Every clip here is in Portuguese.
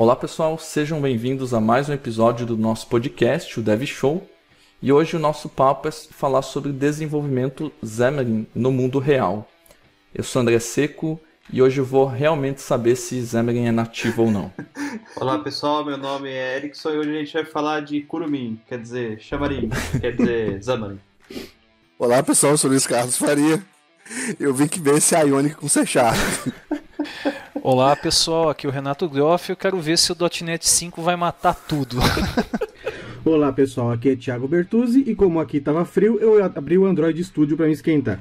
Olá pessoal, sejam bem-vindos a mais um episódio do nosso podcast, o Dev Show. E hoje o nosso papo é falar sobre desenvolvimento Xamarin no mundo real. Eu sou André Seco e hoje eu vou realmente saber se Xamarin é nativo ou não. Olá pessoal, meu nome é Erickson e hoje a gente vai falar de Kurumin, quer dizer Xamarin, quer dizer Xamarin. Olá pessoal, eu sou Luiz Carlos Faria. Eu vim que ver esse Ionic com C#. Olá pessoal, aqui é o Renato Groff e eu quero ver se o .NET 5 vai matar tudo. Olá pessoal, aqui é Thiago Bertuzzi e como aqui tava frio, eu abri o Android Studio pra me esquentar.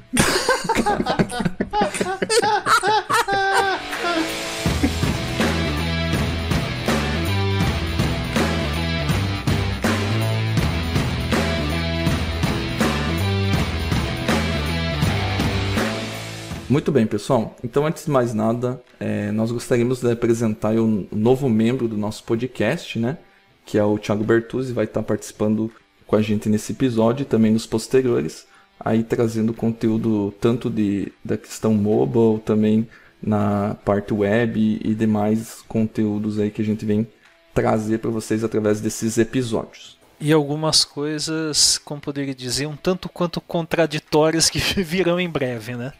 Muito bem, pessoal. Então, antes de mais nada, nós gostaríamos de apresentar o novo membro do nosso podcast, né? Que é o Thiago Bertuzzi, vai estar participando com a gente nesse episódio e também nos posteriores, aí trazendo conteúdo tanto da questão mobile, também na parte web e demais conteúdos aí que a gente vem trazer para vocês através desses episódios. E algumas coisas, como poderia dizer, um tanto quanto contraditórias que virão em breve, né?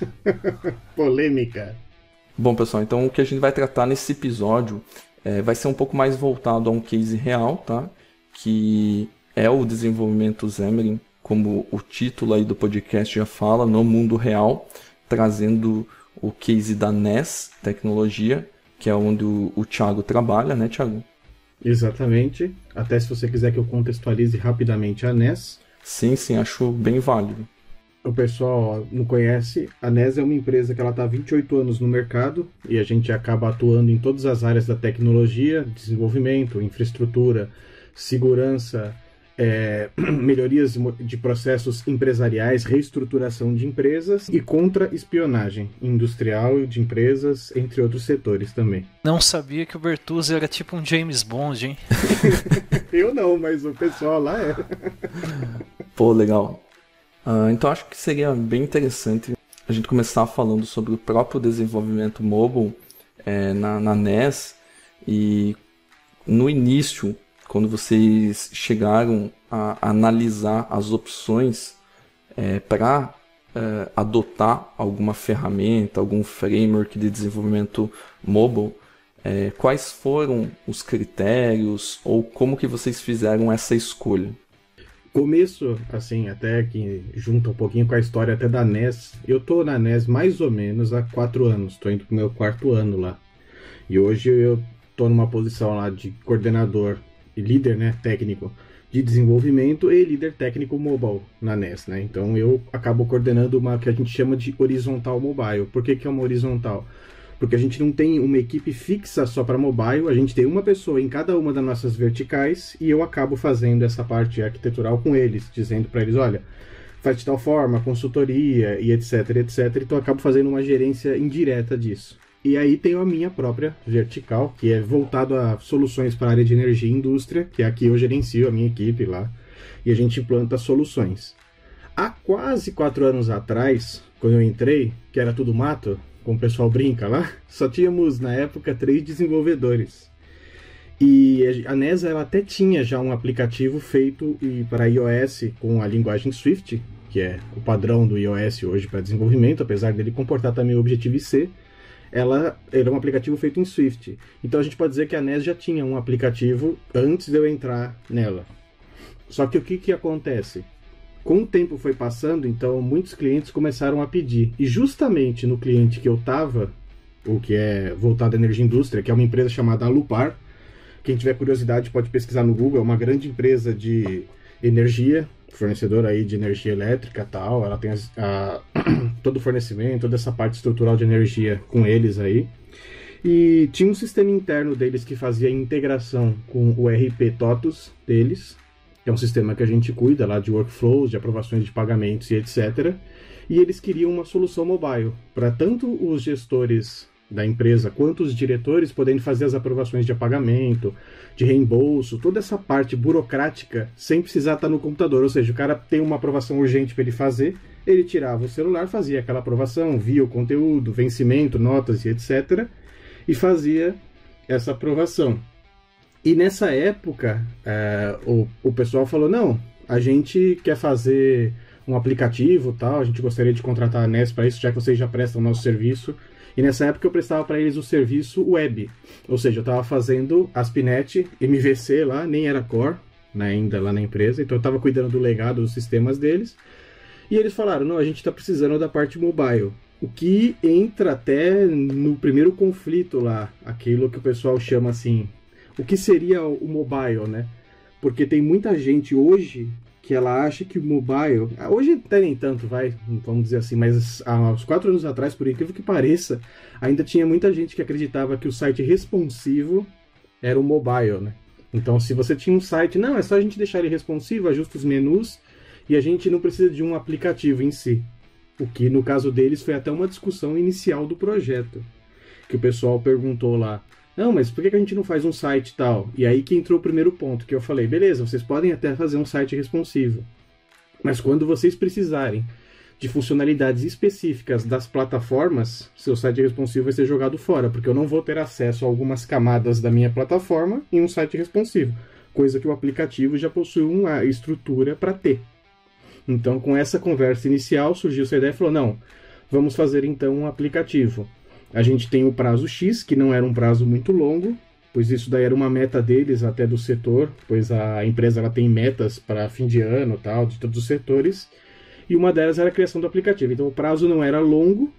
Polêmica. Bom, pessoal, então o que a gente vai tratar nesse episódio vai ser um pouco mais voltado a um case real, tá? Que é o desenvolvimento Xamarin, como o título aí do podcast já fala, no mundo real, trazendo o case da NES Tecnologia, que é onde o Thiago trabalha, né, Thiago? Exatamente. Até se você quiser que eu contextualize rapidamente a NES. Sim, acho bem válido. O pessoal não conhece, a NES é uma empresa que ela está há 28 anos no mercado e a gente acaba atuando em todas as áreas da tecnologia, desenvolvimento, infraestrutura, segurança, melhorias de processos empresariais, reestruturação de empresas e contra-espionagem industrial e de empresas, entre outros setores também. Não sabia que o Bertuzzi era tipo um James Bond, hein? Eu não, mas o pessoal lá é. Pô, legal. Então acho que seria bem interessante a gente começar falando sobre o próprio desenvolvimento mobile na NES e no início, quando vocês chegaram a analisar as opções para adotar alguma ferramenta, algum framework de desenvolvimento mobile, quais foram os critérios ou como que vocês fizeram essa escolha? Começo, assim, até que junta um pouquinho com a história até da NES. Eu tô na NES mais ou menos há 4 anos, tô indo pro meu 4º ano lá. E hoje eu tô numa posição lá de coordenador e líder, né, técnico de desenvolvimento e líder técnico mobile na NES, né? Então eu acabo coordenando uma que a gente chama de horizontal mobile. Por que é uma horizontal? Porque a gente não tem uma equipe fixa só para mobile, a gente tem uma pessoa em cada uma das nossas verticais e eu acabo fazendo essa parte arquitetural com eles, dizendo para eles, olha, faz de tal forma, consultoria e etc, etc. Então eu acabo fazendo uma gerência indireta disso. E aí tenho a minha própria vertical, que é voltado a soluções para a área de energia e indústria, que é aqui eu gerencio a minha equipe lá, e a gente implanta soluções. Há quase 4 anos atrás, quando eu entrei, que era tudo mato, como o pessoal brinca lá, só tínhamos na época 3 desenvolvedores. E a NES ela até tinha já um aplicativo feito para iOS com a linguagem Swift, que é o padrão do iOS hoje para desenvolvimento, apesar dele comportar também o Objective-C. Ela era um aplicativo feito em Swift. Então a gente pode dizer que a NES já tinha um aplicativo antes de eu entrar nela. Só que o que acontece? Com o tempo foi passando, então muitos clientes começaram a pedir. E justamente no cliente que eu estava, o que é voltado à energia e indústria, que é uma empresa chamada Alupar, quem tiver curiosidade pode pesquisar no Google, é uma grande empresa de energia, fornecedora aí de energia elétrica e tal, ela tem todo o fornecimento, toda essa parte estrutural de energia com eles aí. E tinha um sistema interno deles que fazia integração com o ERP TOTUS deles, que é um sistema que a gente cuida lá de workflows, de aprovações de pagamentos e etc. E eles queriam uma solução mobile, para tanto os gestores da empresa quanto os diretores poderem fazer as aprovações de pagamento, de reembolso, toda essa parte burocrática sem precisar estar no computador. Ou seja, o cara tem uma aprovação urgente para ele fazer, ele tirava o celular, fazia aquela aprovação, via o conteúdo, vencimento, notas e etc. E fazia essa aprovação. E nessa época, o pessoal falou, não, a gente quer fazer um aplicativo, tal, a gente gostaria de contratar a NES para isso, já que vocês já prestam o nosso serviço. E nessa época eu prestava para eles o serviço web, ou seja, eu estava fazendo ASP.NET, MVC lá, nem era Core, né, ainda lá na empresa, então eu estava cuidando do legado dos sistemas deles. E eles falaram, não, a gente está precisando da parte mobile. O que entra até no primeiro conflito lá, aquilo que o pessoal chama assim, o que seria o mobile, né? Porque tem muita gente hoje que ela acha que o mobile... Hoje até nem tanto, vamos dizer assim, mas há uns 4 anos atrás, por incrível que pareça, ainda tinha muita gente que acreditava que o site responsivo era o mobile, né? Então, se você tinha um site, não, é só a gente deixar ele responsivo, ajusta os menus, e a gente não precisa de um aplicativo em si. O que, no caso deles, foi até uma discussão inicial do projeto. Que o pessoal perguntou lá, não, mas por que a gente não faz um site tal? E aí que entrou o primeiro ponto, que eu falei, beleza, vocês podem até fazer um site responsivo. Mas quando vocês precisarem de funcionalidades específicas das plataformas, seu site responsivo vai ser jogado fora, porque eu não vou ter acesso a algumas camadas da minha plataforma em um site responsivo. Coisa que o aplicativo já possui uma estrutura para ter. Então, com essa conversa inicial, surgiu essa ideia e falou, não, vamos fazer então um aplicativo. A gente tem o prazo X, que não era um prazo muito longo, pois isso daí era uma meta deles até do setor, pois a empresa ela tem metas para fim de ano, tal, de todos os setores, e uma delas era a criação do aplicativo. Então o prazo não era longo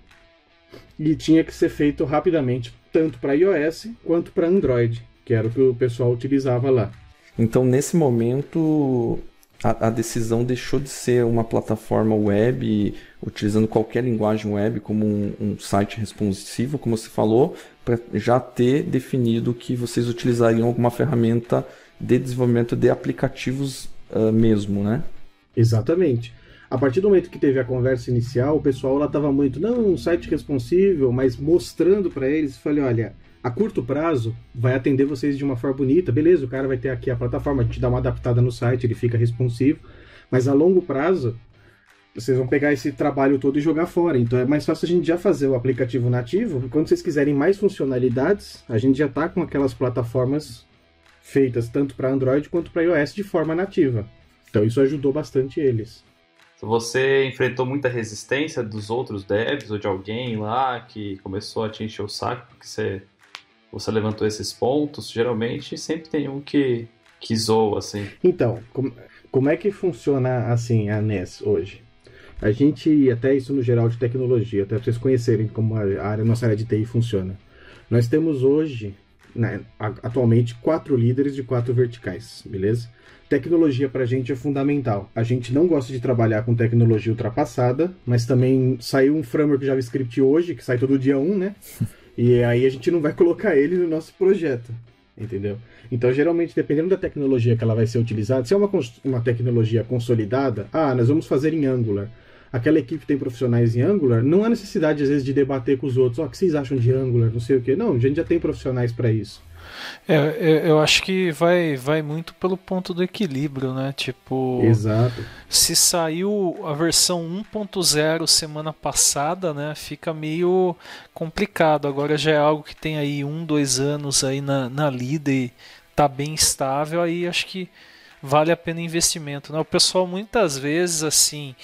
e tinha que ser feito rapidamente, tanto para iOS quanto para Android, que era o que o pessoal utilizava lá. Então, nesse momento, a decisão deixou de ser uma plataforma web, utilizando qualquer linguagem web como um site responsivo, como você falou, para já ter definido que vocês utilizariam alguma ferramenta de desenvolvimento de aplicativos mesmo, né? Exatamente. A partir do momento que teve a conversa inicial, o pessoal lá estava muito, não, um site responsível, mas mostrando para eles, falei, olha, a curto prazo vai atender vocês de uma forma bonita, beleza, o cara vai ter aqui a plataforma, a gente dá uma adaptada no site, ele fica responsivo, mas a longo prazo, vocês vão pegar esse trabalho todo e jogar fora, então é mais fácil a gente já fazer o aplicativo nativo, e quando vocês quiserem mais funcionalidades, a gente já está com aquelas plataformas feitas tanto para Android quanto para iOS de forma nativa. Então isso ajudou bastante eles. Você enfrentou muita resistência dos outros devs ou de alguém lá que começou a te encher o saco porque você levantou esses pontos? Geralmente sempre tem um que zoa, assim. Então, como é que funciona assim a NES hoje? A gente, até isso no geral de tecnologia, até para vocês conhecerem como nossa área de TI funciona. Nós temos hoje, né, atualmente, 4 líderes de 4 verticais, beleza? Tecnologia pra gente é fundamental. A gente não gosta de trabalhar com tecnologia ultrapassada, mas também saiu um framework JavaScript hoje, que sai todo dia 1, né? E aí a gente não vai colocar ele no nosso projeto, entendeu? Então, geralmente, dependendo da tecnologia que ela vai ser utilizada, se é uma tecnologia consolidada, nós vamos fazer em Angular. Aquela equipe tem profissionais em Angular, não há necessidade, às vezes, de debater com os outros. O que vocês acham de Angular, não sei o quê. Não, a gente já tem profissionais para isso. Eu acho que vai muito pelo ponto do equilíbrio, né? Tipo, exato. Se saiu a versão 1.0 semana passada, né? Fica meio complicado. Agora já é algo que tem aí 1-2 anos aí na lida e tá bem estável, aí acho que vale a pena investimento, né? O pessoal muitas vezes assim,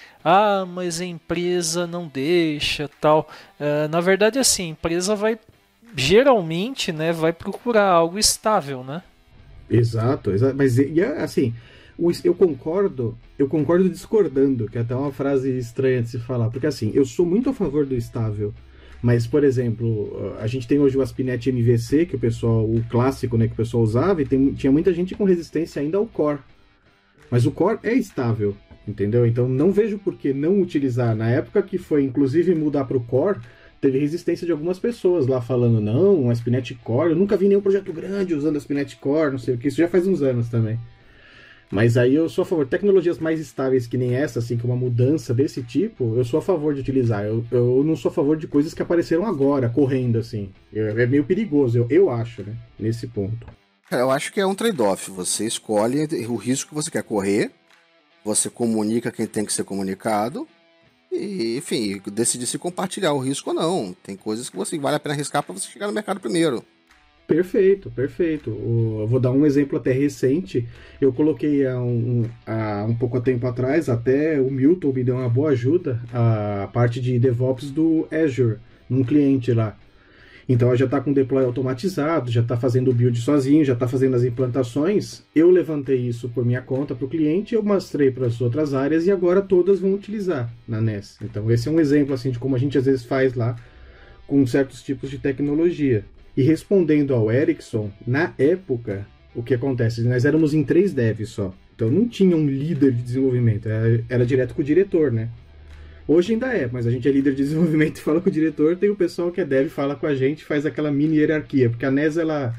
mas a empresa não deixa, tal. Na verdade, assim, a empresa geralmente, né, vai procurar algo estável, né? Exato. Mas, assim, eu concordo discordando, que é até uma frase estranha de se falar, porque, assim, eu sou muito a favor do estável, mas, por exemplo, a gente tem hoje o ASP.NET MVC, que o clássico, né, que o pessoal usava, e tinha muita gente com resistência ainda ao Core. Mas o Core é estável, entendeu? Então, não vejo por que não utilizar. Na época que foi, inclusive, mudar para o Core, teve resistência de algumas pessoas lá falando, não, um ASP.NET Core, eu nunca vi nenhum projeto grande usando ASP.NET Core, não sei o que, isso já faz uns anos também. Mas aí eu sou a favor, tecnologias mais estáveis que nem essa, assim, que uma mudança desse tipo, eu sou a favor de utilizar, eu não sou a favor de coisas que apareceram agora, correndo, assim, é meio perigoso, eu acho, né, nesse ponto. Eu acho que é um trade-off, você escolhe o risco que você quer correr, você comunica quem tem que ser comunicado, e, enfim, decidir se compartilhar o risco ou não. Tem coisas que vale a pena arriscar para você chegar no mercado primeiro. Perfeito, perfeito. Eu vou dar um exemplo até recente. Eu coloquei há um pouco tempo atrás, até o Milton me deu uma boa ajuda, a parte de DevOps do Azure, num cliente lá. Então ela já está com o deploy automatizado, já está fazendo o build sozinho, já está fazendo as implantações. Eu levantei isso por minha conta para o cliente, eu mostrei para as outras áreas e agora todas vão utilizar na NES. Então esse é um exemplo assim, de como a gente às vezes faz lá com certos tipos de tecnologia. E respondendo ao Erickson, na época, o que acontece? Nós éramos em 3 devs só. Então não tinha um líder de desenvolvimento, era direto com o diretor, né? Hoje ainda é, mas a gente é líder de desenvolvimento e fala com o diretor, tem o pessoal que é dev, fala com a gente, faz aquela mini hierarquia, porque a NES ela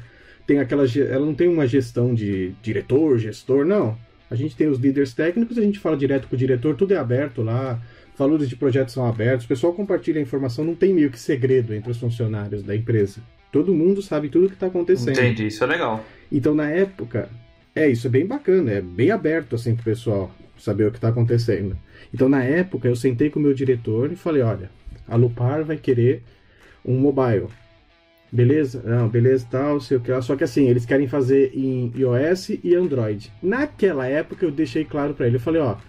não tem uma gestão de diretor, gestor, não. A gente tem os líderes técnicos, a gente fala direto com o diretor, tudo é aberto lá, valores de projetos são abertos, o pessoal compartilha a informação, não tem meio que segredo entre os funcionários da empresa. Todo mundo sabe tudo o que está acontecendo. Entendi, isso é legal. Então, na época, isso é bem bacana, é bem aberto assim, para o pessoal saber o que está acontecendo. Então, na época, eu sentei com o meu diretor e falei, olha, a Lupar vai querer um mobile. Beleza? Não, beleza, tal, sei o que lá. Só que assim, eles querem fazer em iOS e Android. Naquela época, eu deixei claro para ele. Eu falei, ó,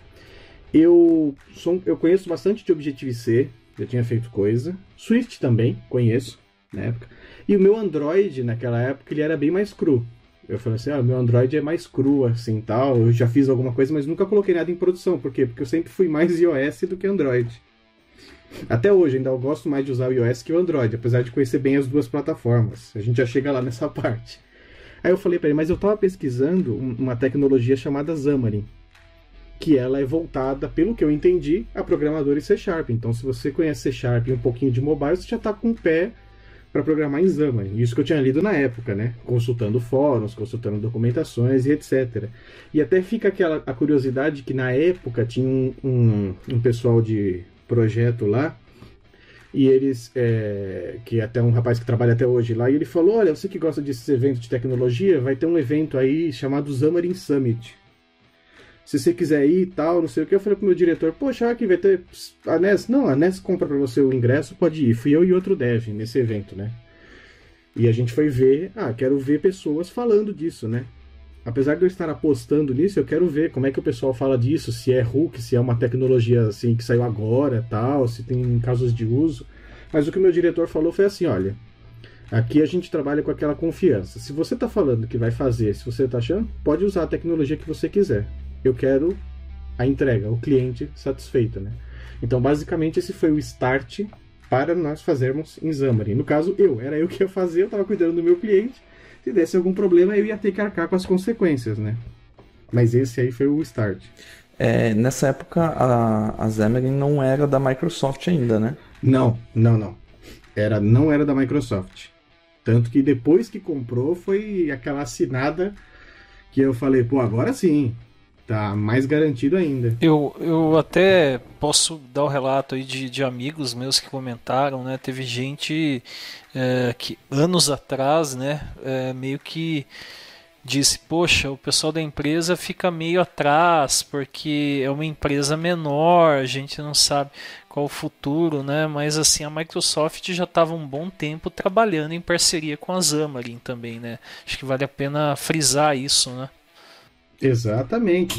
eu conheço bastante de Objective-C, já tinha feito coisa. Swift também, conheço, na época. E o meu Android, naquela época, ele era bem mais cru. Eu falei assim, o meu Android é mais cru, assim, tal. Eu já fiz alguma coisa, mas nunca coloquei nada em produção. Por quê? Porque eu sempre fui mais iOS do que Android. Até hoje, ainda eu gosto mais de usar o iOS que o Android, apesar de conhecer bem as duas plataformas. A gente já chega lá nessa parte. Aí eu falei pra ele, mas eu tava pesquisando uma tecnologia chamada Xamarin, que ela é voltada, pelo que eu entendi, a programadores C#. Então, se você conhece C# e um pouquinho de mobile, você já tá com o pé para programar em Xamarin. Isso que eu tinha lido na época, né? Consultando fóruns, consultando documentações e etc. E até fica a curiosidade que na época tinha um pessoal de projeto lá, e eles, que até um rapaz que trabalha até hoje lá, e ele falou, olha, você que gosta desses eventos de tecnologia, vai ter um evento aí chamado Xamarin Summit. Se você quiser ir e tal, não sei o que, eu falei pro meu diretor, poxa, aqui vai ter a NES. Não, a NES compra pra você o ingresso, pode ir. Fui eu e outro dev nesse evento, né? E a gente foi ver, quero ver pessoas falando disso, né? Apesar de eu estar apostando nisso, eu quero ver como é que o pessoal fala disso, se é hook, se é uma tecnologia assim que saiu agora, tal, se tem casos de uso. Mas o que o meu diretor falou foi assim, olha, aqui a gente trabalha com aquela confiança. Se você tá falando que vai fazer, se você tá achando, pode usar a tecnologia que você quiser. Eu quero a entrega, o cliente satisfeito, né? Então, basicamente, esse foi o start para nós fazermos em Xamarin. No caso, era eu que ia fazer, eu estava cuidando do meu cliente. Se desse algum problema, eu ia ter que arcar com as consequências, né? Mas esse aí foi o start. Nessa época, a Xamarin não era da Microsoft ainda, né? Não. Não era da Microsoft. Tanto que depois que comprou, foi aquela assinada que eu falei, pô, agora sim. Tá mais garantido ainda. Eu até posso dar o relato aí de amigos meus que comentaram, né? Teve gente que anos atrás, né? Meio que disse, poxa, o pessoal da empresa fica meio atrás porque é uma empresa menor, a gente não sabe qual o futuro, né? Mas assim, a Microsoft já estava um bom tempo trabalhando em parceria com a Xamarin também, né? Acho que vale a pena frisar isso, né? Exatamente,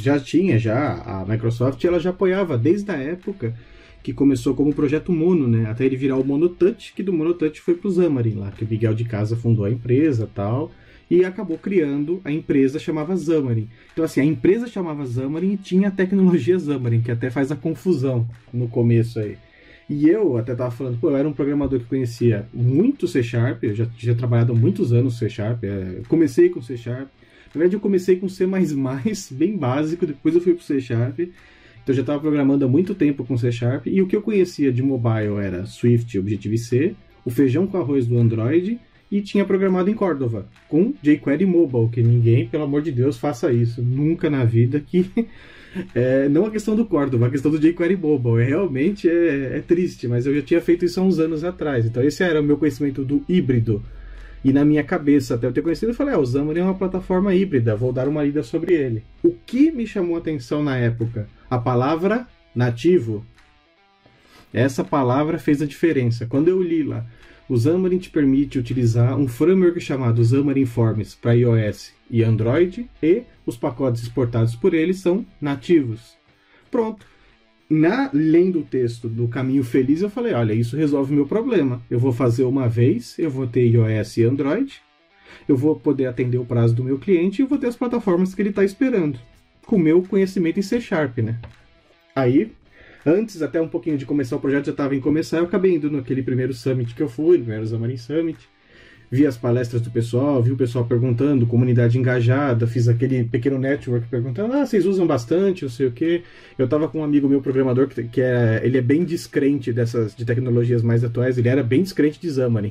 a Microsoft ela já apoiava desde a época que começou como projeto Mono, né, até ele virar o Monotouch, que do Monotouch foi pro Xamarin lá, que o Miguel de Casa fundou a empresa tal, e acabou criando a empresa chamava Xamarin. Então assim, a empresa chamava Xamarin e tinha a tecnologia Xamarin, que até faz a confusão no começo aí. E eu até tava falando, eu era um programador que conhecia muito C#, eu já tinha trabalhado há muitos anos C#, comecei com C#, na verdade, eu comecei com C++, bem básico, depois eu fui pro C#, então eu já estava programando há muito tempo com C#, e o que eu conhecia de mobile era Swift, Objective-C, o feijão com arroz do Android, e tinha programado em Cordova, com jQuery Mobile, que ninguém, pelo amor de Deus, faça isso, nunca na vida, que não a questão do Cordova, a questão do jQuery Mobile, realmente é triste, mas eu já tinha feito isso há uns anos atrás, então esse era o meu conhecimento do híbrido. E na minha cabeça, até eu ter conhecido, eu falei, o Xamarin é uma plataforma híbrida, vou dar uma lida sobre ele. O que me chamou a atenção na época? A palavra nativo. Essa palavra fez a diferença. Quando eu li lá, O Xamarin te permite utilizar um framework chamado Xamarin Forms para iOS e Android, e os pacotes exportados por ele são nativos. Pronto. Lendo o texto do Caminho Feliz, eu falei, olha, isso resolve o meu problema. Eu vou fazer uma vez, eu vou ter iOS e Android, eu vou poder atender o prazo do meu cliente e eu vou ter as plataformas que ele está esperando, com o meu conhecimento em C#, né? Aí, antes até um pouquinho de começar o projeto, já estava em começar, eu acabei indo naquele primeiro Summit que eu fui, no primeiro Xamarin Summit, vi as palestras do pessoal, vi o pessoal perguntando, comunidade engajada, fiz aquele pequeno network perguntando, vocês usam bastante, não sei o quê. Eu tava com um amigo meu programador, ele é bem descrente de tecnologias mais atuais, ele era bem descrente de Xamarin,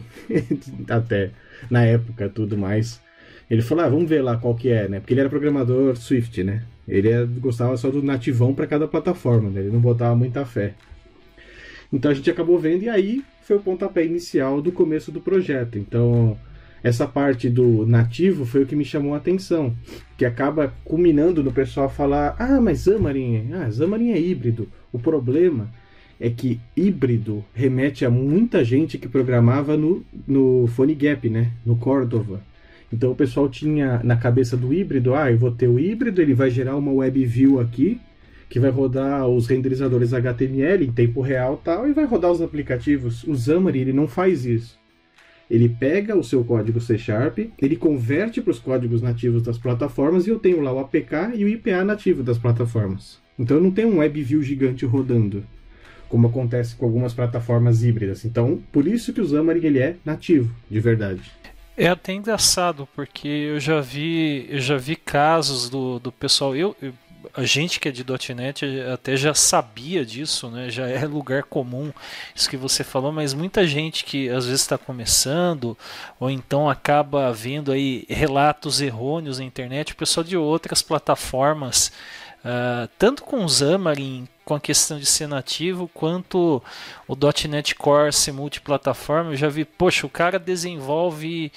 até na época, tudo mais. Ele falou, vamos ver lá qual que é, né? Porque ele era programador Swift, né? Ele gostava só do nativão para cada plataforma, né? Ele não botava muita fé. Então a gente acabou vendo, e aí foi o pontapé inicial do começo do projeto. Então, essa parte do nativo foi o que me chamou a atenção, que acaba culminando no pessoal falar, mas Xamarin é híbrido. O problema é que híbrido remete a muita gente que programava no PhoneGap, né? No Cordova. Então o pessoal tinha na cabeça do híbrido, eu vou ter o híbrido, ele vai gerar uma web view aqui, que vai rodar os renderizadores HTML em tempo real tal, e vai rodar os aplicativos. O Xamarin, ele não faz isso. Ele pega o seu código C#, ele converte para os códigos nativos das plataformas, e eu tenho lá o APK e o IPA nativo das plataformas. Então eu não tenho um WebView gigante rodando, como acontece com algumas plataformas híbridas. Então, por isso que o Xamarin ele é nativo, de verdade. É até engraçado, porque eu já vi casos do pessoal... A gente que é de .NET até já sabia disso, né? Já é lugar comum isso que você falou, mas muita gente que às vezes está começando, ou então acaba vendo aí relatos errôneos na internet, o pessoal de outras plataformas, tanto com o Xamarin, com a questão de ser nativo, quanto o .NET Core ser multiplataforma, eu já vi, poxa, o cara desenvolve...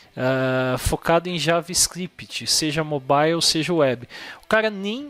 focado em JavaScript, seja mobile, seja web. O cara nem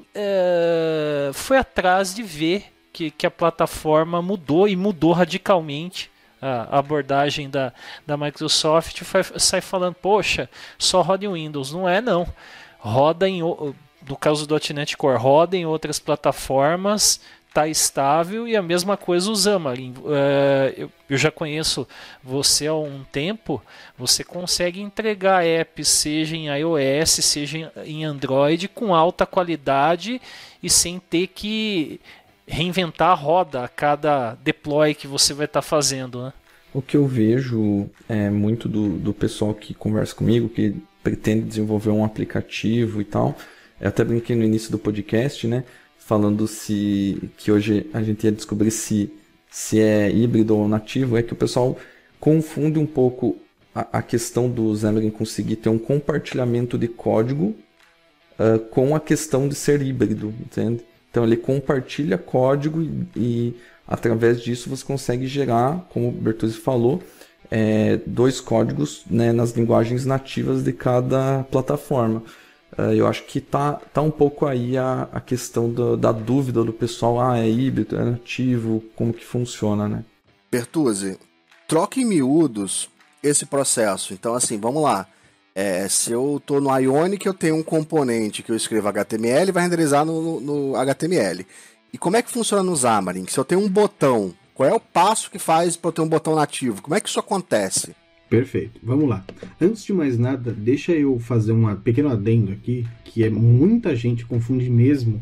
foi atrás de ver que a plataforma mudou, e mudou radicalmente a abordagem da Microsoft. Sai falando, poxa, só roda em Windows. Não é, não. Roda no caso do .NET Core, roda em outras plataformas, está estável, e a mesma coisa o Xamarin. Eu já conheço você há um tempo, você consegue entregar apps, seja em iOS, seja em Android, com alta qualidade e sem ter que reinventar a roda a cada deploy que você vai estar fazendo, né? O que eu vejo é muito do pessoal que conversa comigo, que pretende desenvolver um aplicativo e tal. Eu até brinquei no início do podcast, né? Falando que hoje a gente ia descobrir se é híbrido ou nativo, é que o pessoal confunde um pouco a questão do Xamarin conseguir ter um compartilhamento de código com a questão de ser híbrido, entende? Então ele compartilha código e através disso você consegue gerar, como o Bertuzzi falou, dois códigos, né, nas linguagens nativas de cada plataforma. Eu acho que tá um pouco aí a questão da dúvida do pessoal, é híbrido, é nativo, como que funciona, né? Bertuzzi, troca em miúdos esse processo. Então, assim, vamos lá. Se eu tô no Ionic, eu tenho um componente que eu escrevo HTML e vai renderizar no HTML. E como é que funciona no Xamarin? Se eu tenho um botão, qual é o passo que faz para eu ter um botão nativo? Como é que isso acontece? Perfeito, vamos lá. Antes de mais nada, deixa eu fazer um pequeno adendo aqui, que muita gente confunde mesmo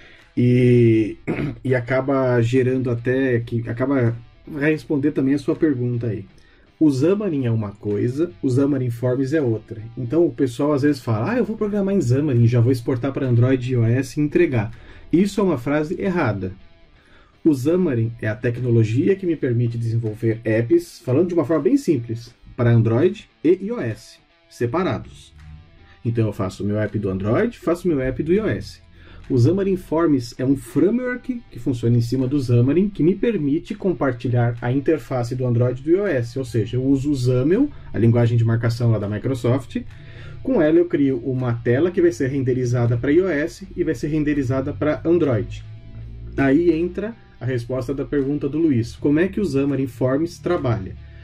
e acaba gerando até, que acaba vai responder também a sua pergunta aí. O Xamarin é uma coisa, o Xamarin Forms é outra. Então o pessoal às vezes fala, eu vou programar em Xamarin, já vou exportar para Android e iOS e entregar. Isso é uma frase errada. O Xamarin é a tecnologia que me permite desenvolver apps, falando de uma forma bem simples, para Android e iOS, separados. Então eu faço o meu app do Android, faço o meu app do iOS. O Xamarin Forms é um framework que funciona em cima do Xamarin, que me permite compartilhar a interface do Android e do iOS. Ou seja, eu uso o XAML, a linguagem de marcação lá da Microsoft. Com ela eu crio uma tela que vai ser renderizada para iOS e vai ser renderizada para Android. Aí entra a resposta da pergunta do Luiz. Como é que o Xamarin Forms trabalha?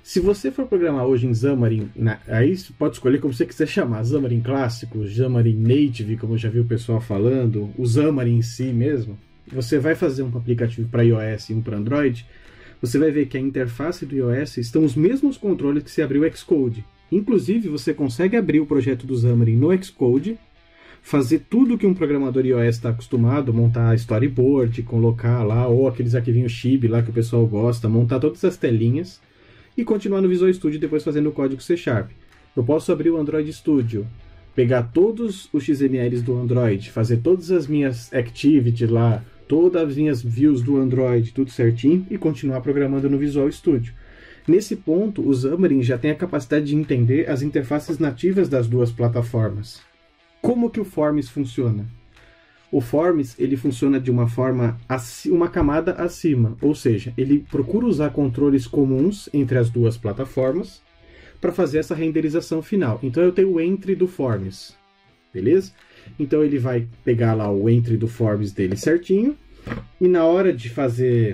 Se você for programar hoje em Xamarin, aí você pode escolher como você quiser chamar, Xamarin Clássico, Xamarin Native, como eu já vi o pessoal falando, o Xamarin em si mesmo, você vai fazer um aplicativo para iOS e um para Android, você vai ver que a interface do iOS estão os mesmos controles que se abriu o Xcode. Inclusive, você consegue abrir o projeto do Xamarin no Xcode, fazer tudo que um programador iOS está acostumado, montar storyboard, colocar lá, ou aqueles arquivinhos chibi lá que o pessoal gosta, montar todas as telinhas, e continuar no Visual Studio depois fazendo o código C#. Eu posso abrir o Android Studio, pegar todos os XMLs do Android, fazer todas as minhas activities lá, todas as minhas views do Android, tudo certinho, e continuar programando no Visual Studio. Nesse ponto, o Xamarin já tem a capacidade de entender as interfaces nativas das duas plataformas. Como que o Forms funciona? O Forms ele funciona de uma forma, uma camada acima, ou seja, ele procura usar controles comuns entre as duas plataformas para fazer essa renderização final. Então eu tenho o entry do Forms, beleza? Então ele vai pegar lá o entry do Forms dele certinho, e na hora de fazer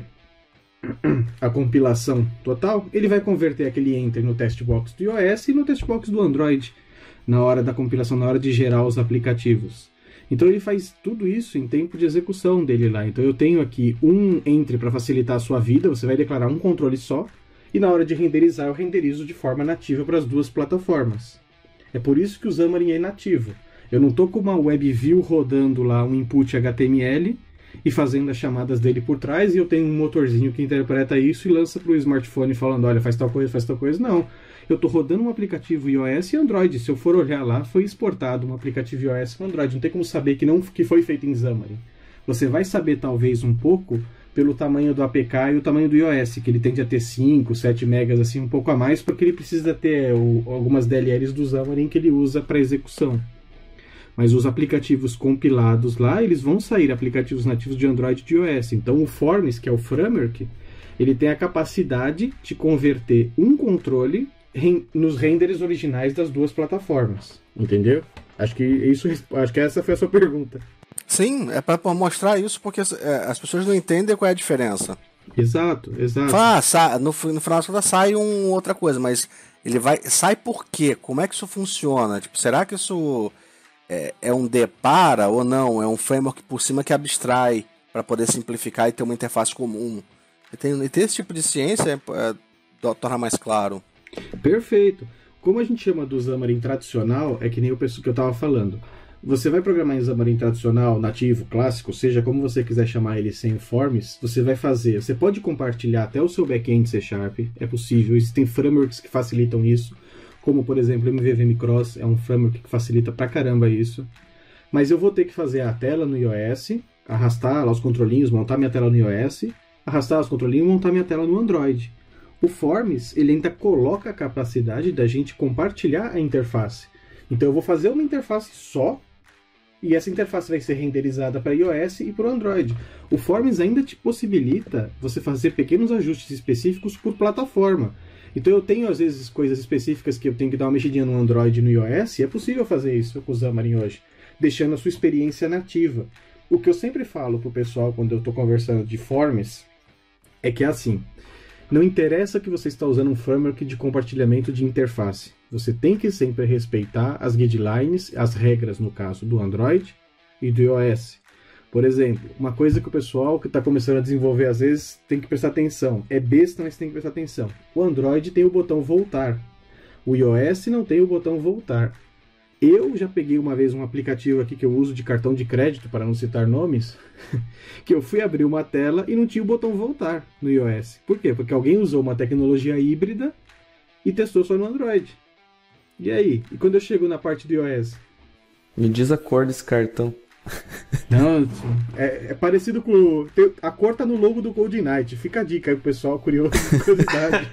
a compilação total, ele vai converter aquele entry no test box do iOS e no test box do Android, na hora da compilação, na hora de gerar os aplicativos. Então ele faz tudo isso em tempo de execução dele lá. Então eu tenho aqui um entry para facilitar a sua vida, você vai declarar um controle só, e na hora de renderizar eu renderizo de forma nativa para as duas plataformas. É por isso que o Xamarin é nativo. Eu não estou com uma WebView rodando lá um input HTML e fazendo as chamadas dele por trás, e eu tenho um motorzinho que interpreta isso e lança para o smartphone falando, olha, faz tal coisa, faz tal coisa. Não. Eu estou rodando um aplicativo iOS e Android. Se eu for olhar lá, foi exportado um aplicativo iOS com Android. Não tem como saber que foi feito em Xamarin. Você vai saber, talvez, um pouco pelo tamanho do APK e o tamanho do iOS, que ele tende a ter 5, 7 megas, assim, um pouco a mais, porque ele precisa ter algumas DLLs do Xamarin que ele usa para execução. Mas os aplicativos compilados lá, eles vão sair aplicativos nativos de Android e de iOS. Então o Forms, que é o framework, ele tem a capacidade de converter um controle nos renders originais das duas plataformas. Entendeu? Acho que essa foi a sua pergunta. Sim, é para mostrar isso, porque as pessoas não entendem qual é a diferença. Exato. No final das contas sai outra coisa, mas sai por quê? Como é que isso funciona? Tipo, será que isso é um depara ou não? É um framework por cima que abstrai para poder simplificar e ter uma interface comum? E ter esse tipo de ciência torna mais claro. Perfeito. Como a gente chama do Xamarin tradicional, é que nem o pessoal que eu estava falando. Você vai programar em Xamarin tradicional, nativo, clássico, seja como você quiser chamar ele sem Forms, você pode compartilhar até o seu back-end C#, é possível, existem frameworks que facilitam isso, como por exemplo o MVVM Cross é um framework que facilita pra caramba isso. Mas eu vou ter que fazer a tela no iOS, arrastar lá os controlinhos, montar minha tela no iOS, arrastar os controlinhos e montar minha tela no Android. O Forms, ele ainda coloca a capacidade da gente compartilhar a interface. Então eu vou fazer uma interface só, e essa interface vai ser renderizada para iOS e para o Android. O Forms ainda te possibilita você fazer pequenos ajustes específicos por plataforma. Então eu tenho às vezes coisas específicas que eu tenho que dar uma mexidinha no Android e no iOS, e é possível fazer isso com o Xamarin hoje, deixando a sua experiência nativa. O que eu sempre falo pro pessoal quando eu estou conversando de Forms é que é assim, não interessa que você está usando um framework de compartilhamento de interface. Você tem que sempre respeitar as guidelines, as regras, no caso, do Android e do iOS. Por exemplo, uma coisa que o pessoal que está começando a desenvolver, às vezes, tem que prestar atenção. É besta, mas tem que prestar atenção. O Android tem o botão voltar. O iOS não tem o botão voltar. Eu já peguei uma vez um aplicativo aqui que eu uso de cartão de crédito, para não citar nomes, que eu fui abrir uma tela e não tinha o botão voltar no iOS. Por quê? Porque alguém usou uma tecnologia híbrida e testou só no Android. E aí? E quando eu chego na parte do iOS? Me diz a cor desse cartão. Não, é parecido com... A cor tá no logo do Golden Knight. Fica a dica aí pro pessoal, curiosidade.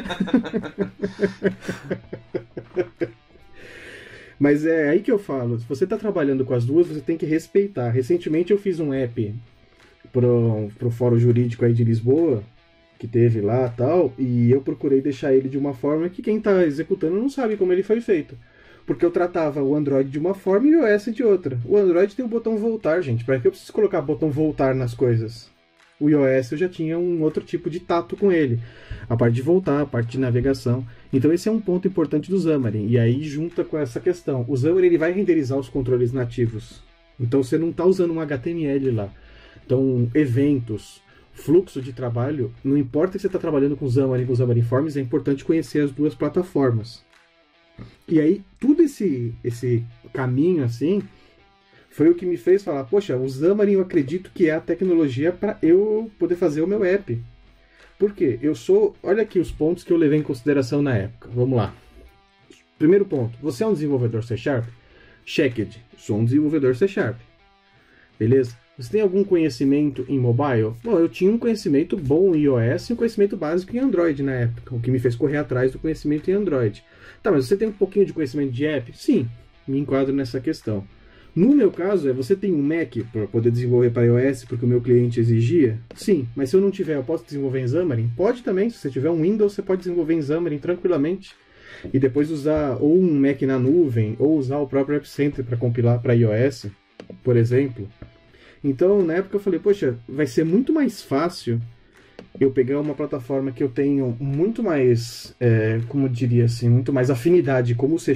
Mas é aí que eu falo, se você está trabalhando com as duas, você tem que respeitar. Recentemente eu fiz um app pro Fórum Jurídico aí de Lisboa, que teve lá e tal, e eu procurei deixar ele de uma forma que quem está executando não sabe como ele foi feito. Porque eu tratava o Android de uma forma e o iOS de outra. O Android tem o botão voltar, gente. Para que eu preciso colocar botão voltar nas coisas? o iOS eu já tinha um outro tipo de tato com ele. A parte de voltar, a parte de navegação. Então esse é um ponto importante do Xamarin. E aí junta com essa questão. O Xamarin ele vai renderizar os controles nativos. Então você não está usando um HTML lá. Então eventos, fluxo de trabalho, não importa que você está trabalhando com Xamarin, com Xamarin Forms, é importante conhecer as duas plataformas. E aí tudo esse caminho assim foi o que me fez falar, poxa, o Xamarin eu acredito que é a tecnologia para eu poder fazer o meu app. Por quê? Olha aqui os pontos que eu levei em consideração na época. Vamos lá. Primeiro ponto, você é um desenvolvedor C#? Checked, sou um desenvolvedor C#. Beleza? Você tem algum conhecimento em mobile? Bom, eu tinha um conhecimento bom em iOS e um conhecimento básico em Android na época, o que me fez correr atrás do conhecimento em Android. Tá, mas você tem um pouquinho de conhecimento de app? Sim, me enquadro nessa questão. No meu caso, você tem um Mac para poder desenvolver para iOS porque o meu cliente exigia? Sim, mas se eu não tiver, eu posso desenvolver em Xamarin? Pode também, se você tiver um Windows, você pode desenvolver em Xamarin tranquilamente e depois usar ou um Mac na nuvem ou usar o próprio App Center para compilar para iOS, por exemplo. Então, na época eu falei, poxa, vai ser muito mais fácil eu pegar uma plataforma que eu tenho muito mais, como eu diria assim, muito mais afinidade como o C#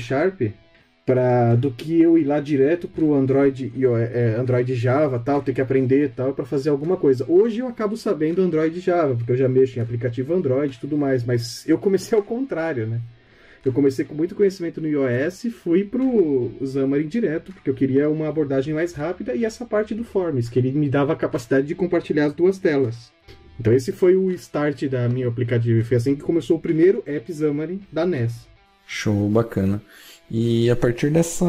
do que eu ir lá direto pro Android Java, tal, ter que aprender tal para fazer alguma coisa. Hoje eu acabo sabendo Android Java, porque eu já mexo em aplicativo Android e tudo mais, mas eu comecei ao contrário, né? Eu comecei com muito conhecimento no iOS e fui pro Xamarin direto, porque eu queria uma abordagem mais rápida e essa parte do Forms, que ele me dava a capacidade de compartilhar as duas telas. Então esse foi o start da minha aplicativo, e foi assim que começou o primeiro app Xamarin da NES. Show, bacana. E a partir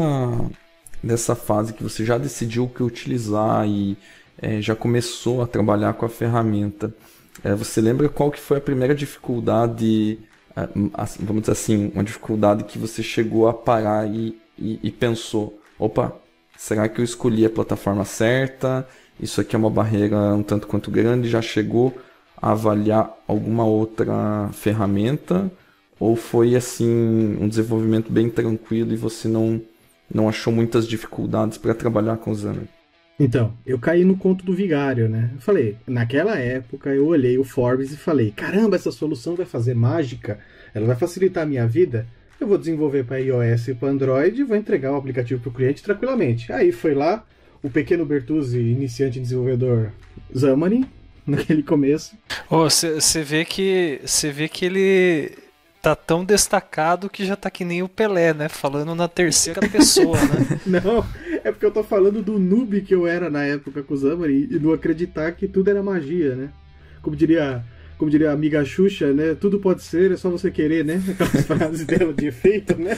dessa fase que você já decidiu o que utilizar e já começou a trabalhar com a ferramenta, você lembra qual que foi a primeira dificuldade, vamos dizer assim, uma dificuldade que você chegou a parar e pensou, opa, será que eu escolhi a plataforma certa? Isso aqui é uma barreira um tanto quanto grande, já chegou a avaliar alguma outra ferramenta? Ou foi assim um desenvolvimento bem tranquilo e você não achou muitas dificuldades para trabalhar com o Xamarin? Então, eu caí no conto do vigário, né? Eu falei, naquela época eu olhei o Forbes e falei, caramba, essa solução vai fazer mágica, ela vai facilitar a minha vida, eu vou desenvolver para iOS e para Android e vou entregar o aplicativo para o cliente tranquilamente. Aí foi lá, o pequeno Bertuzzi, iniciante desenvolvedor Xamarin, naquele começo. Você vê que ele tá tão destacado que já tá que nem o Pelé, né? Falando na terceira pessoa, né? Não, é porque eu tô falando do noob que eu era na época com o Xamarin e não acreditar que tudo era magia, né? Como diria a amiga Xuxa, né? Tudo pode ser, é só você querer, né? Aquelas frases dela de efeito, né?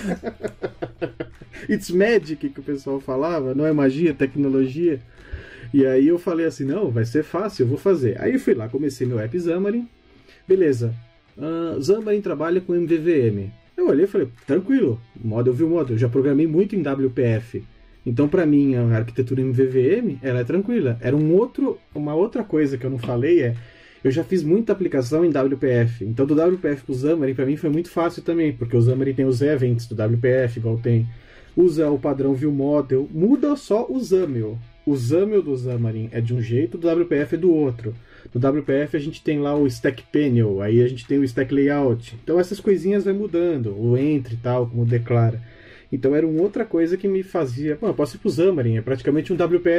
It's magic, que o pessoal falava, não é magia, é tecnologia. E aí eu falei assim, não, vai ser fácil, eu vou fazer. Aí eu fui lá, comecei meu app Xamarin, beleza. Xamarin trabalha com MVVM. Eu olhei e falei, tranquilo, model view model, eu já programei muito em WPF. Então, para mim, a arquitetura MVVM, ela é tranquila. Era uma outra coisa que eu não falei eu já fiz muita aplicação em WPF. Então, do WPF pro Xamarin, para mim, foi muito fácil também, porque o Xamarin tem os events do WPF, igual tem. Usa o padrão view model, muda só o XAML. O XAML do Xamarin é de um jeito, do WPF é do outro. No WPF a gente tem lá o Stack Panel, aí a gente tem o Stack Layout. Então essas coisinhas vai mudando, o Entry e tal, como declara. Então era uma outra coisa que me fazia... eu posso ir pro Xamarin, é praticamente um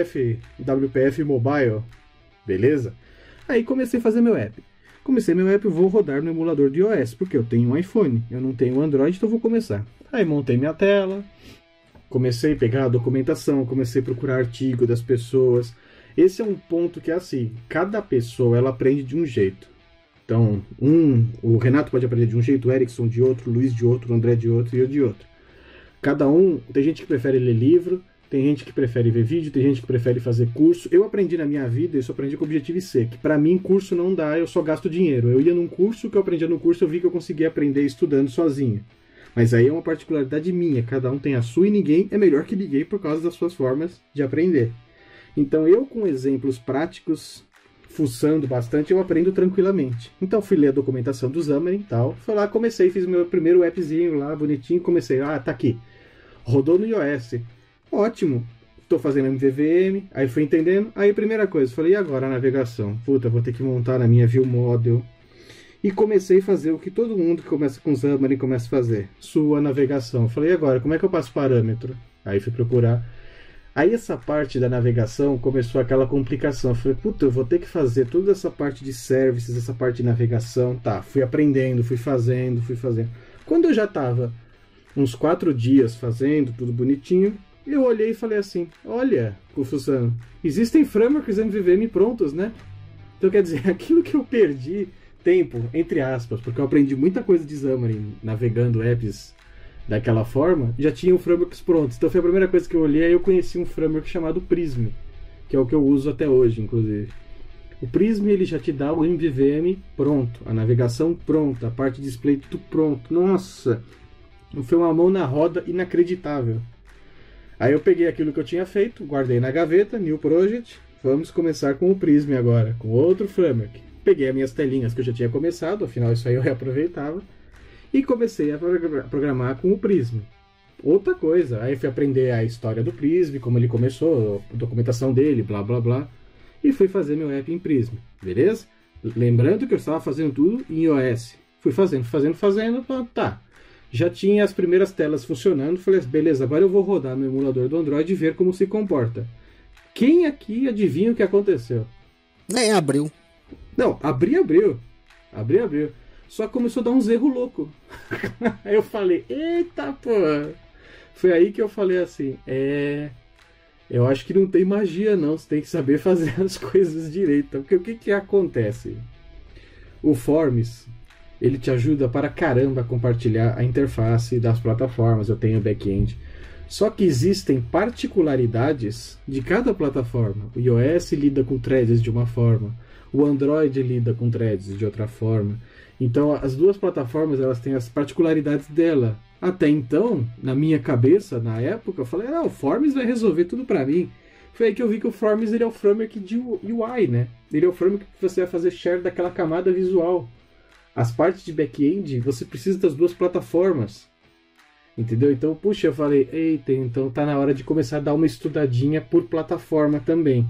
WPF mobile, beleza? Aí comecei a fazer meu app. Vou rodar no emulador de iOS, porque eu tenho um iPhone, eu não tenho Android, então vou começar. Aí montei minha tela, comecei a pegar a documentação, comecei a procurar artigo das pessoas. Esse é um ponto que é assim, cada pessoa ela aprende de um jeito. Então, o Renato pode aprender de um jeito, o Erickson de outro, o Luiz de outro, o André de outro e eu de outro. Cada um, tem gente que prefere ler livro, tem gente que prefere ver vídeo, tem gente que prefere fazer curso. Eu aprendi na minha vida, isso eu aprendi com o Objetivo C, que pra mim curso não dá, eu só gasto dinheiro. Eu ia num curso, o que eu aprendia no curso, eu vi que eu conseguia aprender estudando sozinho. Mas aí é uma particularidade minha, cada um tem a sua e ninguém é melhor que ninguém por causa das suas formas de aprender. Então eu, com exemplos práticos, fuçando bastante, eu aprendo tranquilamente. Então fui ler a documentação do Xamarin e tal, fui lá, comecei, fiz meu primeiro appzinho lá, bonitinho, comecei, tá aqui. Rodou no iOS. Ótimo. tô fazendo MVVM, aí fui entendendo. Aí primeira coisa, falei, e agora a navegação? Puta, vou ter que montar na minha view model. E comecei a fazer o que todo mundo que começa com Xamarin começa a fazer. Sua navegação. Falei, e agora, como é que eu passo parâmetro? Aí fui procurar. Aí essa parte da navegação começou aquela complicação. Falei, puta, eu vou ter que fazer toda essa parte de services, essa parte de navegação. Tá, fui aprendendo, fui fazendo. Quando eu já tava uns 4 dias fazendo, tudo bonitinho, eu olhei e falei assim, olha, Confusano, existem frameworks MVVM prontos, né? Então quer dizer, aquilo que eu perdi tempo, entre aspas, porque eu aprendi muita coisa de Xamarin navegando apps daquela forma, já tinham frameworks prontos. Então foi a primeira coisa que eu olhei, aí eu conheci um framework chamado Prism, que é o que eu uso até hoje, inclusive. O Prism, ele já te dá o MVVM pronto, a navegação pronta, a parte de display tudo pronto. Nossa, foi uma mão na roda inacreditável. Aí eu peguei aquilo que eu tinha feito, guardei na gaveta, New Project, vamos começar com o Prism agora, com outro framework. Peguei as minhas telinhas que eu já tinha começado, afinal isso aí eu reaproveitava, e comecei a programar com o Prism. Outra coisa, aí fui aprender a história do Prism, como ele começou, a documentação dele, blá blá blá, e fui fazer meu app em Prism, beleza? Lembrando que eu estava fazendo tudo em iOS. Fui fazendo, tá. Já tinha as primeiras telas funcionando, falei, beleza, agora eu vou rodar no emulador do Android e ver como se comporta. Quem aqui adivinha o que aconteceu? Nem abriu. Não, abriu. Só começou a dar uns erros loucos. Aí eu falei, eita porra. Foi aí que eu falei assim, eu acho que não tem magia não, você tem que saber fazer as coisas direito. Porque o que acontece? O Forms, ele te ajuda para caramba a compartilhar a interface das plataformas, eu tenho back-end. Só que existem particularidades de cada plataforma. O iOS lida com threads de uma forma, o Android lida com threads de outra forma. Então as duas plataformas, elas têm as particularidades dela. Até então, na minha cabeça, na época, eu falei, não, o Forms vai resolver tudo para mim. Foi aí que eu vi que o Forms, ele é o framework de UI, né? Ele é o framework que você vai fazer share daquela camada visual. As partes de back-end, você precisa das duas plataformas. Entendeu? Então, puxa, eu falei, eita, então tá na hora de começar a dar uma estudadinha por plataforma também.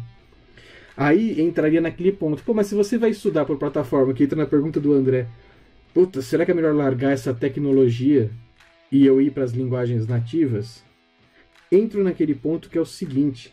Aí entraria naquele ponto, pô, mas se você vai estudar por plataforma, que entra na pergunta do André, puta, será que é melhor largar essa tecnologia e eu ir para as linguagens nativas? Entro naquele ponto que é o seguinte,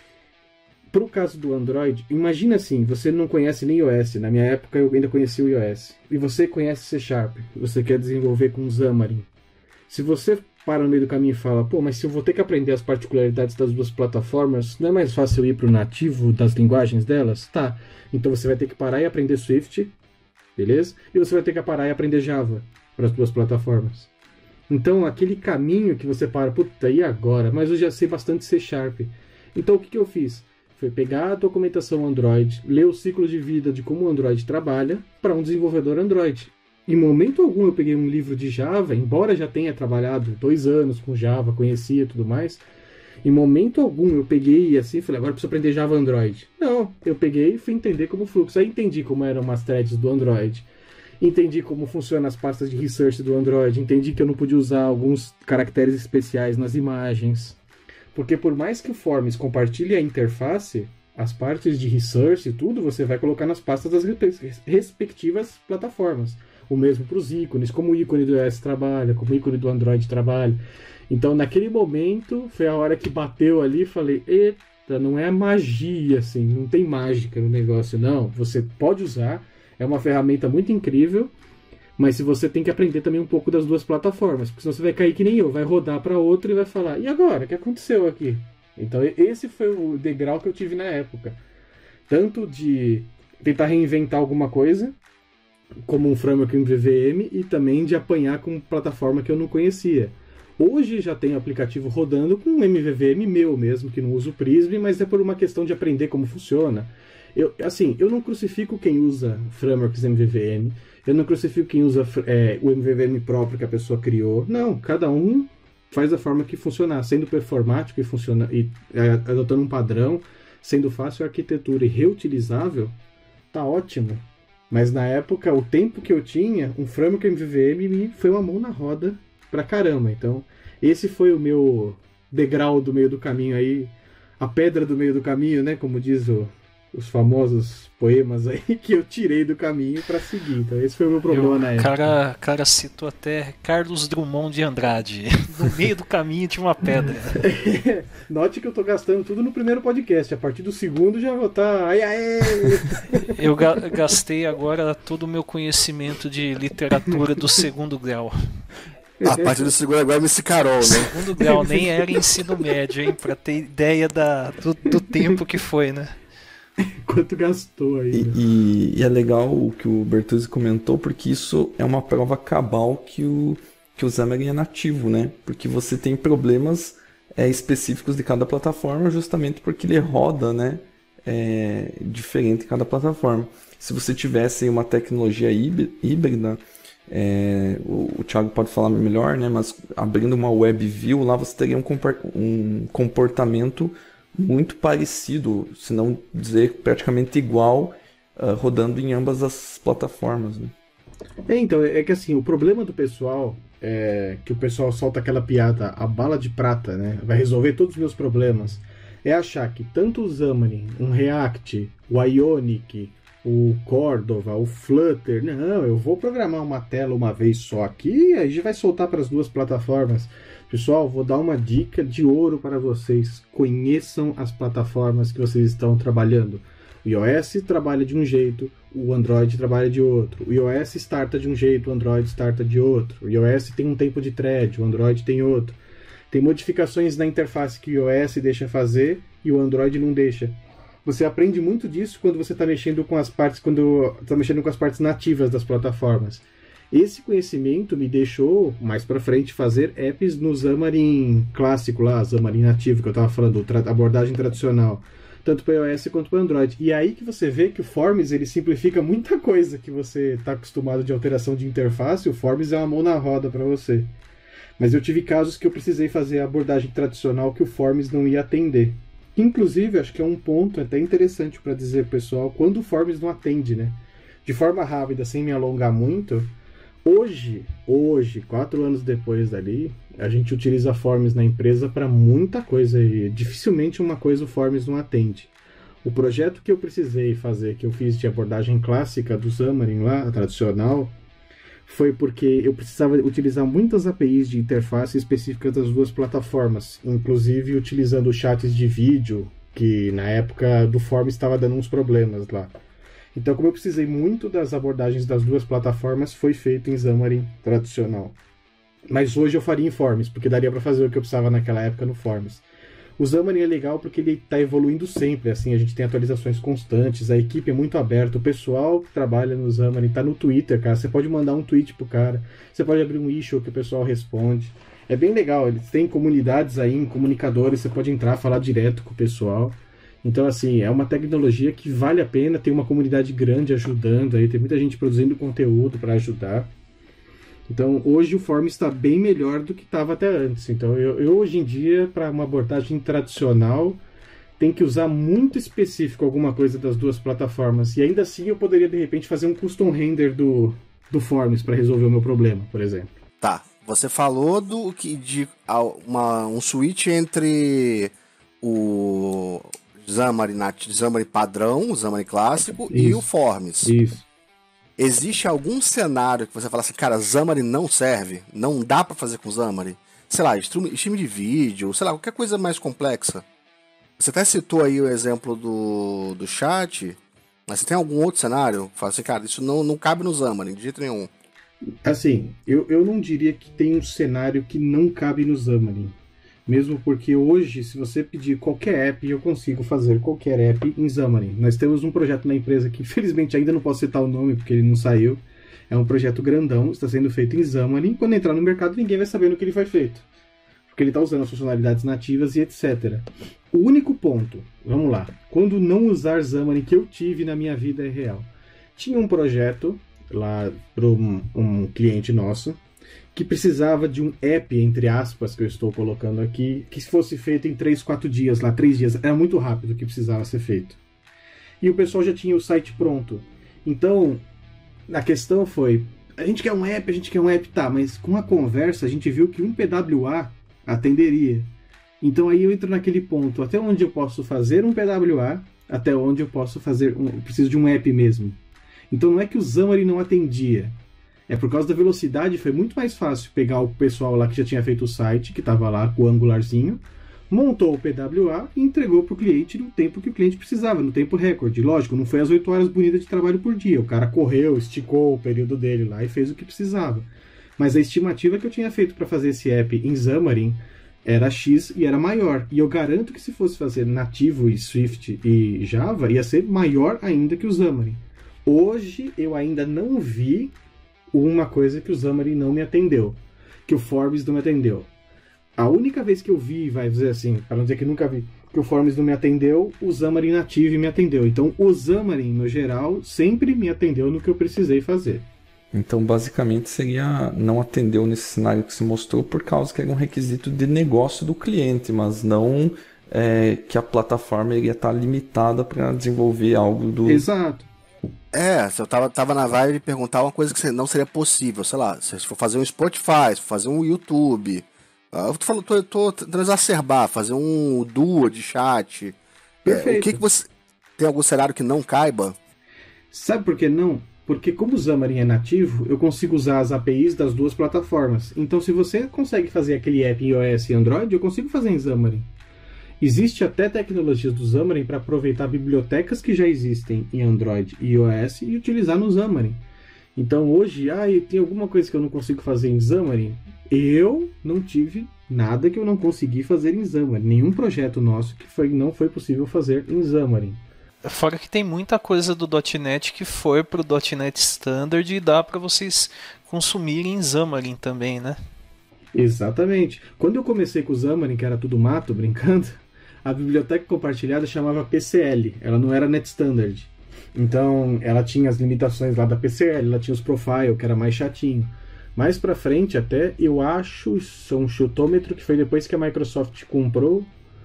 pro caso do Android, imagina assim, você não conhece nem iOS, na minha época eu ainda conheci o iOS, e você conhece C Sharp, você quer desenvolver com Xamarin. Se você para no meio do caminho e fala, pô, mas se eu vou ter que aprender as particularidades das duas plataformas, não é mais fácil ir pro nativo das linguagens delas? Tá, então você vai ter que parar e aprender Swift, beleza? E você vai ter que parar e aprender Java para as duas plataformas. Então aquele caminho que você para, puta, e agora? Mas eu já sei bastante C Sharp. Então o que eu fiz? Foi pegar a documentação Android, ler o ciclo de vida de como o Android trabalha para um desenvolvedor Android. Em momento algum eu peguei um livro de Java, embora já tenha trabalhado 2 anos com Java, conhecia e tudo mais, em momento algum eu peguei e assim, falei, agora preciso aprender Java Android. Não, eu peguei e fui entender como fluxo. Aí entendi como eram as threads do Android, entendi como funcionam as pastas de research do Android, entendi que eu não podia usar alguns caracteres especiais nas imagens. Porque por mais que o Forms compartilhe a interface, as partes de research e tudo, você vai colocar nas pastas das respectivas plataformas. O mesmo para os ícones, como o ícone do iOS trabalha, como o ícone do Android trabalha. Então, naquele momento, foi a hora que bateu ali e falei, eita, não é magia, assim, não tem mágica no negócio, não. Você pode usar, é uma ferramenta muito incrível, mas se você tem que aprender também um pouco das duas plataformas, porque senão você vai cair que nem eu, vai rodar para outra e vai falar, e agora? O que aconteceu aqui? Então esse foi o degrau que eu tive na época. Tanto de tentar reinventar alguma coisa, como um framework MVVM, e também de apanhar com plataforma que eu não conhecia. Hoje já tem aplicativo rodando com um MVVM meu mesmo, que não uso o Prism, mas é por uma questão de aprender como funciona. Eu não crucifico quem usa frameworks MVVM, eu não crucifico quem usa o MVVM próprio que a pessoa criou. Não, cada um faz da forma que funcionar, sendo performático e adotando um padrão, sendo fácil a arquitetura e reutilizável, tá ótimo. Mas na época, o tempo que eu tinha, um framework MVVM foi uma mão na roda pra caramba. Então, esse foi o meu degrau do meio do caminho aí, a pedra do meio do caminho, né? Como diz os famosos poemas aí, que eu tirei do caminho para seguir. Então esse foi o meu problema na época. O cara citou até Carlos Drummond de Andrade. No meio do caminho tinha uma pedra. Note que eu tô gastando tudo no primeiro podcast. A partir do segundo já vou estar... Ai, ai. Eu gastei agora todo o meu conhecimento de literatura do segundo grau. A partir do segundo agora MC Carol, né? Segundo grau, nem era ensino médio, hein? Pra ter ideia do tempo que foi, né? Quanto gastou aí, né? E é legal o que o Bertuzzi comentou, porque isso é uma prova cabal que o Xamarin é nativo, né? Porque você tem problemas específicos de cada plataforma, justamente porque ele roda, né? Diferente em cada plataforma. Se você tivesse uma tecnologia híbrida, o Thiago pode falar melhor, né? Mas abrindo uma web view, lá você teria um comportamento muito parecido, se não dizer praticamente igual, rodando em ambas as plataformas, né? Então, é que assim, o problema do pessoal é que o pessoal solta aquela piada, a bala de prata, né? Vai resolver todos os meus problemas. É achar que tanto o Xamarin, um React, o Ionic, o Cordova, o Flutter, não, eu vou programar uma tela uma vez só aqui, aí a gente vai soltar para as duas plataformas. Pessoal, vou dar uma dica de ouro para vocês. Conheçam as plataformas que vocês estão trabalhando. O iOS trabalha de um jeito, o Android trabalha de outro. O iOS starta de um jeito, o Android starta de outro. O iOS tem um tempo de thread, o Android tem outro. Tem modificações na interface que o iOS deixa fazer e o Android não deixa. Você aprende muito disso quando você está mexendo com as partes, nativas das plataformas. Esse conhecimento me deixou, mais para frente, fazer apps no Xamarin clássico lá, Xamarin nativo, que eu estava falando, abordagem tradicional, tanto para iOS quanto para Android. E aí que você vê que o Forms ele simplifica muita coisa que você está acostumado de alteração de interface, o Forms é uma mão na roda para você. Mas eu tive casos que eu precisei fazer a abordagem tradicional que o Forms não ia atender. Inclusive, acho que é um ponto até interessante para dizer, pessoal, quando o Forms não atende, né? De forma rápida, sem me alongar muito, hoje, 4 anos depois dali, a gente utiliza Forms na empresa para muita coisa e dificilmente uma coisa o Forms não atende. O projeto que eu precisei fazer, que eu fiz de abordagem clássica do Xamarin lá, tradicional, foi porque eu precisava utilizar muitas APIs de interface específicas das duas plataformas, inclusive utilizando chats de vídeo, que na época do Forms estava dando uns problemas lá. Então, como eu precisei muito das abordagens das duas plataformas, foi feito em Xamarin tradicional. Mas hoje eu faria em Forms, porque daria para fazer o que eu precisava naquela época no Forms. O Xamarin é legal porque ele está evoluindo sempre, assim, a gente tem atualizações constantes, a equipe é muito aberta, o pessoal que trabalha no Xamarin está no Twitter, cara, você pode mandar um tweet pro cara, você pode abrir um issue que o pessoal responde. É bem legal, eles têm comunidades aí, comunicadores, você pode entrar, falar direto com o pessoal. Então, assim, é uma tecnologia que vale a pena, tem uma comunidade grande ajudando aí, tem muita gente produzindo conteúdo para ajudar. Então, hoje o Forms está bem melhor do que estava até antes. Então, eu hoje em dia, para uma abordagem tradicional, tem que usar muito específico alguma coisa das duas plataformas. E ainda assim, eu poderia, de repente, fazer um custom render do Forms para resolver o meu problema, por exemplo. Tá, você falou um switch entre o Xamarin padrão, o Xamarin clássico, Isso. E o Forms. Isso. Existe algum cenário que você fala assim, cara, Xamarin não serve? Não dá pra fazer com Xamarin? Sei lá, stream de vídeo, sei lá, qualquer coisa mais complexa. Você até citou aí o exemplo do chat, mas você tem algum outro cenário? Fala assim, cara, isso não cabe no Xamarin, de jeito nenhum. Assim, eu não diria que tem um cenário que não cabe no Xamarin. Mesmo porque hoje, se você pedir qualquer app, eu consigo fazer qualquer app em Xamarin. Nós temos um projeto na empresa que, infelizmente, ainda não posso citar o nome porque ele não saiu. É um projeto grandão, está sendo feito em Xamarin. Quando entrar no mercado, ninguém vai saber no que ele foi feito. Porque ele está usando as funcionalidades nativas e etc. O único ponto, vamos lá, quando não usar Xamarin que eu tive na minha vida real. Tinha um projeto lá para um cliente nosso, que precisava de um app, entre aspas, que eu estou colocando aqui, que fosse feito em 3 dias, 3 dias. Era muito rápido o que precisava ser feito. E o pessoal já tinha o site pronto. Então, a questão foi, a gente quer um app, tá, mas com a conversa a gente viu que um PWA atenderia. Então aí eu entro naquele ponto, até onde eu posso fazer um PWA, até onde eu posso fazer, preciso de um app mesmo. Então não é que o Xamarin não atendia, é por causa da velocidade, foi muito mais fácil pegar o pessoal lá que já tinha feito o site, que estava lá com o Angularzinho, montou o PWA e entregou para o cliente no tempo que o cliente precisava, no tempo recorde. Lógico, não foi as 8 horas bonitas de trabalho por dia, o cara correu, esticou o período dele lá e fez o que precisava. Mas a estimativa que eu tinha feito para fazer esse app em Xamarin era X e era maior. E eu garanto que se fosse fazer nativo e Swift e Java, ia ser maior ainda que o Xamarin. Hoje eu ainda não vi uma coisa que o Xamarin não me atendeu, que o Forms não me atendeu. A única vez que eu vi, vai dizer assim, para não dizer que nunca vi, que o Forms não me atendeu, o Xamarin Native me atendeu. Então o Xamarin, no geral, sempre me atendeu no que eu precisei fazer. Então, basicamente, seria não atendeu nesse cenário que se mostrou por causa que era um requisito de negócio do cliente, mas não que a plataforma iria estar limitada para desenvolver algo do... Exato. Se eu tava na vibe de perguntar uma coisa que não seria possível, sei lá, se for fazer um Spotify, se for fazer um YouTube, eu tô tentando exacerbar, fazer um duo de chat. Perfeito. O que você... Tem algum cenário que não caiba? Sabe por que não? Porque como o Xamarin é nativo, eu consigo usar as APIs das duas plataformas. Então se você consegue fazer aquele app em iOS e Android, eu consigo fazer em Xamarin. Existe até tecnologias do Xamarin para aproveitar bibliotecas que já existem em Android e iOS e utilizar no Xamarin. Então hoje, tem alguma coisa que eu não consigo fazer em Xamarin? Eu não tive nada que eu não consegui fazer em Xamarin. Nenhum projeto nosso que não foi possível fazer em Xamarin. Fora que tem muita coisa do .NET que foi pro .NET Standard e dá para vocês consumirem em Xamarin também, né? Exatamente. Quando eu comecei com o Xamarin, que era tudo mato, brincando, a biblioteca compartilhada chamava PCL, ela não era Net Standard. Então, ela tinha as limitações lá da PCL, ela tinha os profile, que era mais chatinho. Mais pra frente, até, eu acho, isso é um chutômetro que foi depois que a Microsoft comprou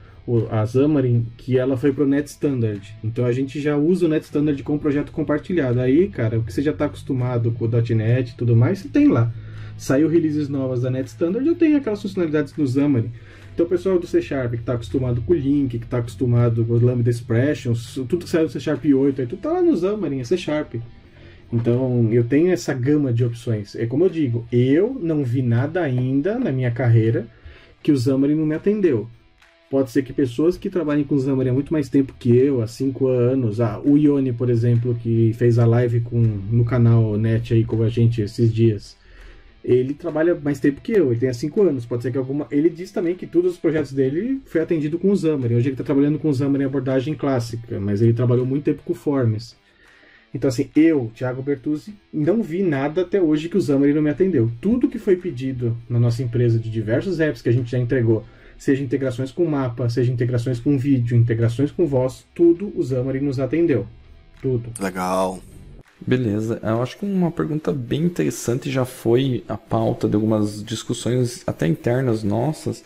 a Xamarin, que ela foi pro Net Standard. Então, a gente já usa o Net Standard com projeto compartilhado. Aí, cara, o que você já tá acostumado com o .NET e tudo mais, você tem lá. Saiu releases novas da Net Standard, eu tenho aquelas funcionalidades no Xamarin. Então o pessoal do C Sharp que está acostumado com o Link, que está acostumado com os Lambda Expressions, tudo que saiu do C Sharp 8, aí tudo está lá no Xamarin, é C Sharp. Então eu tenho essa gama de opções. É como eu digo, eu não vi nada ainda na minha carreira que o Xamarin não me atendeu. Pode ser que pessoas que trabalhem com o Xamarin há muito mais tempo que eu, há 5 anos, o Ione, por exemplo, que fez a live no canal Net aí com a gente esses dias, ele trabalha mais tempo que eu, ele tem há 5 anos, pode ser que alguma... Ele diz também que todos os projetos dele foi atendido com o Xamarin. Hoje ele está trabalhando com o Xamarin em abordagem clássica, mas ele trabalhou muito tempo com Forms. Então assim, eu, Thiago Bertuzzi, não vi nada até hoje que o Xamarin não me atendeu. Tudo que foi pedido na nossa empresa de diversos apps que a gente já entregou, seja integrações com mapa, seja integrações com vídeo, integrações com voz, tudo o Xamarin nos atendeu. Tudo. Legal. Beleza, eu acho que uma pergunta bem interessante já foi a pauta de algumas discussões até internas nossas,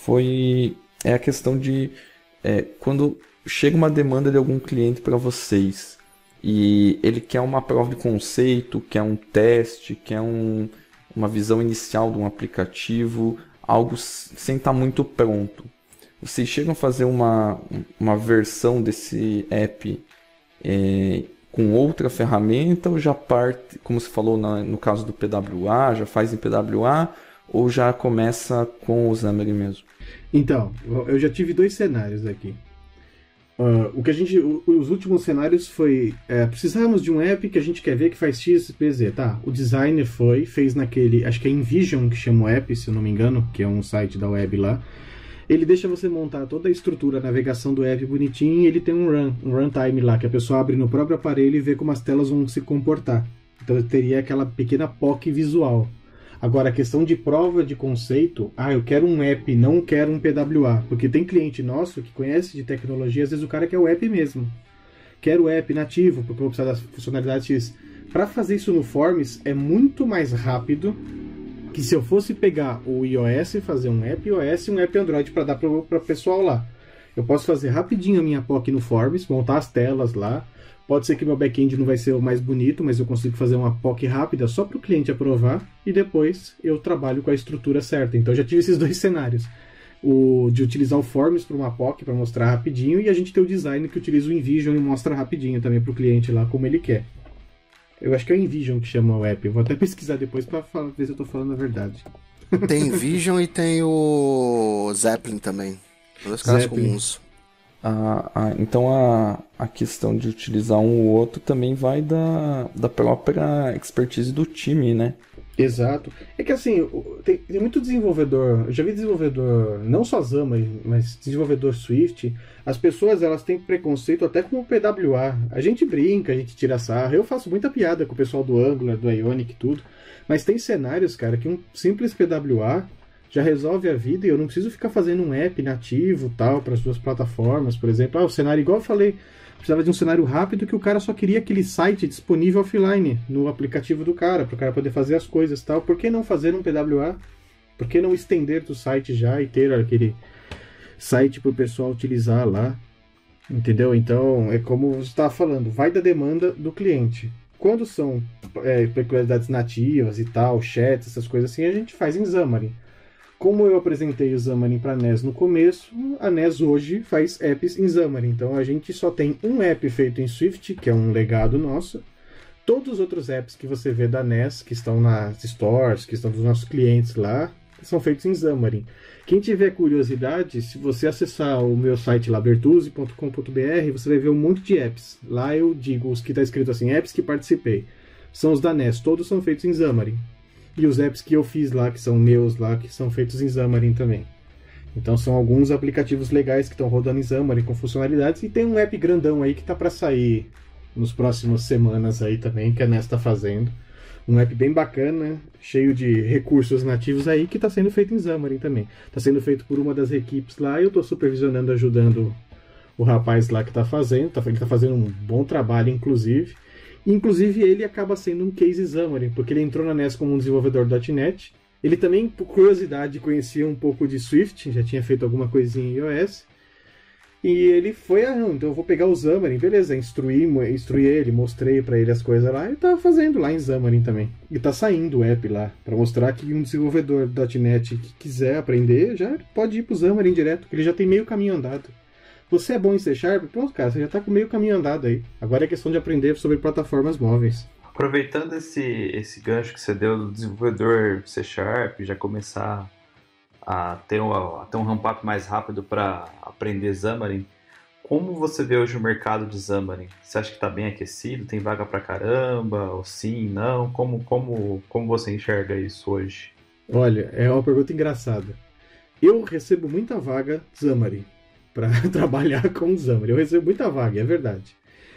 é a questão de quando chega uma demanda de algum cliente para vocês e ele quer uma prova de conceito, quer um teste, quer uma visão inicial de um aplicativo, algo sem estar muito pronto. Vocês chegam a fazer uma versão desse app com outra ferramenta, ou já parte, como você falou no caso do PWA, já faz em PWA, ou já começa com o Xamarin mesmo? Então, eu já tive 2 cenários aqui. Os últimos cenários foi, precisamos de um app que a gente quer ver que faz X, Y, Z, tá? O designer fez naquele, acho que é InVision que chama o app, se eu não me engano, que é um site da web lá. Ele deixa você montar toda a estrutura, a navegação do app bonitinho, e ele tem um runtime lá, que a pessoa abre no próprio aparelho e vê como as telas vão se comportar. Então teria aquela pequena POC visual. Agora, a questão de prova de conceito, eu quero um app, não quero um PWA, porque tem cliente nosso que conhece de tecnologia, às vezes o cara quer o app mesmo. Quero o app nativo, porque eu vou precisar das funcionalidades X. Para fazer isso no Forms é muito mais rápido que se eu fosse pegar o iOS e fazer um app iOS e um app Android para dar para o pessoal lá. Eu posso fazer rapidinho a minha POC no Forms, montar as telas lá. Pode ser que meu back-end não vai ser o mais bonito, mas eu consigo fazer uma POC rápida só para o cliente aprovar e depois eu trabalho com a estrutura certa. Então eu já tive esses 2 cenários. de utilizar o Forms para uma POC para mostrar rapidinho, e a gente tem o design que utiliza o InVision e mostra rapidinho também para o cliente lá como ele quer. Eu acho que é o InVision que chama o app. Eu vou até pesquisar depois para ver se eu tô falando a verdade. Tem InVision e tem o Zeppelin também. Dois caras comuns. Então a questão de utilizar um ou outro também vai da própria expertise do time, né? Exato. É que assim, tem muito desenvolvedor, eu já vi desenvolvedor, não só Xamarin, mas desenvolvedor Swift, as pessoas elas têm preconceito até com o PWA. A gente brinca, a gente tira sarro, eu faço muita piada com o pessoal do Angular, do Ionic e tudo, mas tem cenários, cara, que um simples PWA já resolve a vida e eu não preciso ficar fazendo um app nativo tal para as duas plataformas, por exemplo. O cenário, igual eu falei, precisava de um cenário rápido que o cara só queria aquele site disponível offline no aplicativo do cara, para o cara poder fazer as coisas e tal. Por que não fazer um PWA? Por que não estender do site já e ter aquele site para o pessoal utilizar lá? Entendeu? Então, é como você estava falando, vai da demanda do cliente. Quando são peculiaridades nativas e tal, chats, essas coisas assim, a gente faz em Xamarin. Como eu apresentei o Xamarin para a NES no começo, a NES hoje faz apps em Xamarin. Então a gente só tem um app feito em Swift, que é um legado nosso. Todos os outros apps que você vê da NES, que estão nas stores, que estão dos nossos clientes lá, são feitos em Xamarin. Quem tiver curiosidade, se você acessar o meu site lá, bertuzzi.com.br, você vai ver um monte de apps. Lá eu digo os que está escrito assim, apps que participei. São os da NES, todos são feitos em Xamarin. E os apps que eu fiz lá, que são meus lá, que são feitos em Xamarin também. Então são alguns aplicativos legais que estão rodando em Xamarin com funcionalidades. E tem um app grandão aí que tá para sair nos próximas semanas aí também, que a NES tá fazendo. Um app bem bacana, cheio de recursos nativos aí, que tá sendo feito em Xamarin também. Tá sendo feito por uma das equipes lá e eu tô supervisionando, ajudando o rapaz lá que tá fazendo. Ele tá fazendo um bom trabalho, inclusive. Inclusive, ele acaba sendo um case Xamarin, porque ele entrou na NES como um desenvolvedor .NET. Ele também, por curiosidade, conhecia um pouco de Swift, já tinha feito alguma coisinha em iOS. E ele foi, então eu vou pegar o Xamarin, beleza, instruí ele, mostrei pra ele as coisas lá, e tá fazendo lá em Xamarin também. E tá saindo o app lá, pra mostrar que um desenvolvedor .NET que quiser aprender, já pode ir pro Xamarin direto, porque ele já tem meio caminho andado. Você é bom em C#? Pronto, cara, você já tá com meio caminho andado aí. Agora é questão de aprender sobre plataformas móveis. Aproveitando esse gancho que você deu do desenvolvedor C#, já começar a ter um ramp-up mais rápido para aprender Xamarin, como você vê hoje o mercado de Xamarin? Você acha que está bem aquecido? Tem vaga pra caramba? Ou sim, não? Como você enxerga isso hoje? Olha, é uma pergunta engraçada. Eu recebo muita vaga Xamarin para trabalhar com Xamarin. Eu recebo muita vaga, é verdade.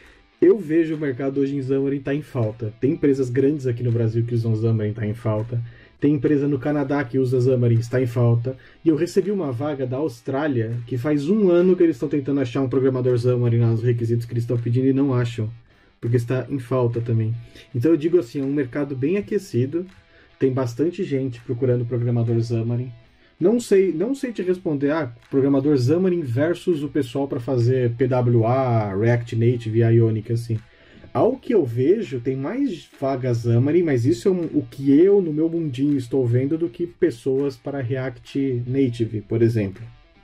Eu vejo o mercado hoje em Xamarin tá em falta. Tem empresas grandes aqui no Brasil que usam Xamarin, tá em falta. Tem empresa no Canadá que usa Xamarin, está em falta. E eu recebi uma vaga da Austrália, que faz 1 ano que eles estão tentando achar um programador Xamarin nos requisitos que eles estão pedindo e não acham. Porque está em falta também. Então eu digo assim, é um mercado bem aquecido. Tem bastante gente procurando programador Xamarin. Não sei te responder, programador Xamarin versus o pessoal para fazer PWA, React Native e Ionic, assim. Ao que eu vejo, tem mais vagas Xamarin, mas isso é o que eu, no meu mundinho, estou vendo do que pessoas para React Native, por exemplo.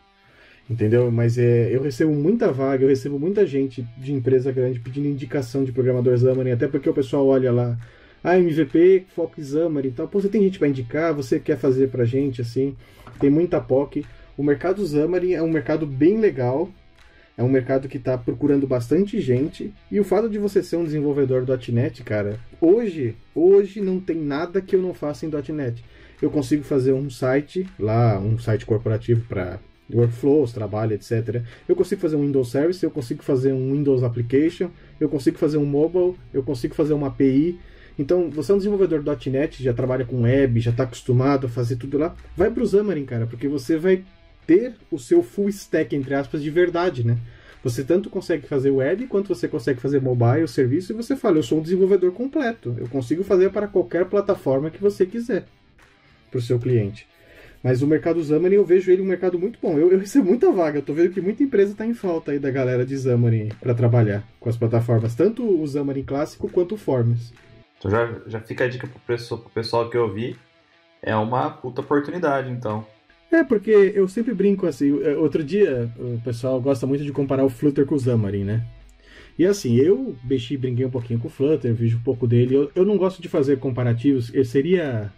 Entendeu? Mas eu recebo muita vaga, eu recebo muita gente de empresa grande pedindo indicação de programador Xamarin, até porque o pessoal olha lá, MVP, foco em Xamarin e tal. Pô, você tem gente para indicar, você quer fazer pra gente, assim. Tem muita POC. O mercado Xamarin é um mercado bem legal. É um mercado que está procurando bastante gente. E o fato de você ser um desenvolvedor .NET, cara, hoje não tem nada que eu não faça em .NET. Eu consigo fazer um site lá, um site corporativo para workflows, trabalho, etc. Eu consigo fazer um Windows Service, eu consigo fazer um Windows Application, eu consigo fazer um mobile, eu consigo fazer uma API. Então, você é um desenvolvedor .NET, já trabalha com web, já está acostumado a fazer tudo lá, vai para o Xamarin, cara, porque você vai ter o seu full stack, entre aspas, de verdade, né? Você tanto consegue fazer web, quanto você consegue fazer mobile, serviço, e você fala, eu sou um desenvolvedor completo, eu consigo fazer para qualquer plataforma que você quiser, para o seu cliente. Mas o mercado Xamarin, eu vejo ele um mercado muito bom. Eu recebo muita vaga, eu tô vendo que muita empresa está em falta aí da galera de Xamarin para trabalhar com as plataformas, tanto o Xamarin clássico quanto o Forms. Então já fica a dica pro pessoal que eu vi. É uma puta oportunidade, então. É, porque eu sempre brinco assim. Outro dia, o pessoal gosta muito de comparar o Flutter com o Xamarin, né? E assim, eu brinquei um pouquinho com o Flutter, vejo um pouco dele. Eu não gosto de fazer comparativos. Seria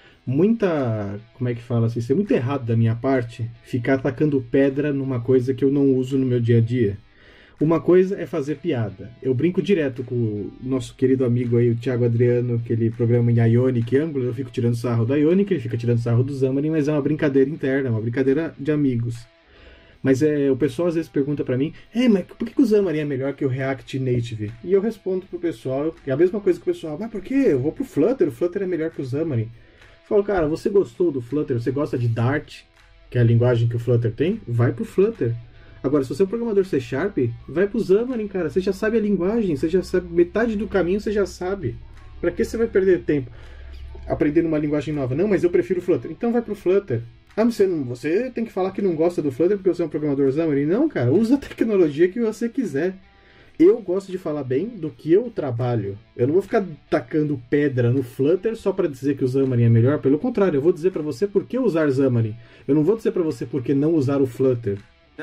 muita. Como é que fala assim? Seria muito errado da minha parte ficar atacando pedra numa coisa que eu não uso no meu dia a dia. Uma coisa é fazer piada. Eu brinco direto com o nosso querido amigo aí, o Thiago Adriano, que ele programa em Ionic e Angular. Eu fico tirando sarro da Ionic, ele fica tirando sarro do Xamarin, mas é uma brincadeira interna, uma brincadeira de amigos. Mas o pessoal às vezes pergunta pra mim, mas por que o Xamarin é melhor que o React Native? E eu respondo pro pessoal, é a mesma coisa que o pessoal, mas por quê? Eu vou pro Flutter, o Flutter é melhor que o Xamarin. Eu falo, cara, você gostou do Flutter, você gosta de Dart, que é a linguagem que o Flutter tem? Vai pro Flutter. Agora, se você é um programador C#, vai pro Xamarin, cara. Você já sabe a linguagem, você já sabe metade do caminho, você já sabe. Pra que você vai perder tempo aprendendo uma linguagem nova? Não, mas eu prefiro o Flutter. Então vai pro Flutter. Ah, mas você tem que falar que não gosta do Flutter porque você é um programador Xamarin. Não, cara, usa a tecnologia que você quiser. Eu gosto de falar bem do que eu trabalho. Eu não vou ficar tacando pedra no Flutter só para dizer que o Xamarin é melhor. Pelo contrário, eu vou dizer para você por que usar Xamarin. Eu não vou dizer para você por que não usar o Flutter.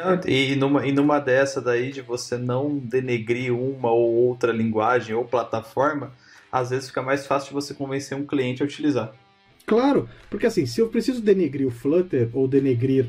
E numa dessa daí de você não denegrir uma ou outra linguagem ou plataforma, às vezes fica mais fácil de você convencer um cliente a utilizar. Claro, porque assim, se eu preciso denegrir o Flutter ou denegrir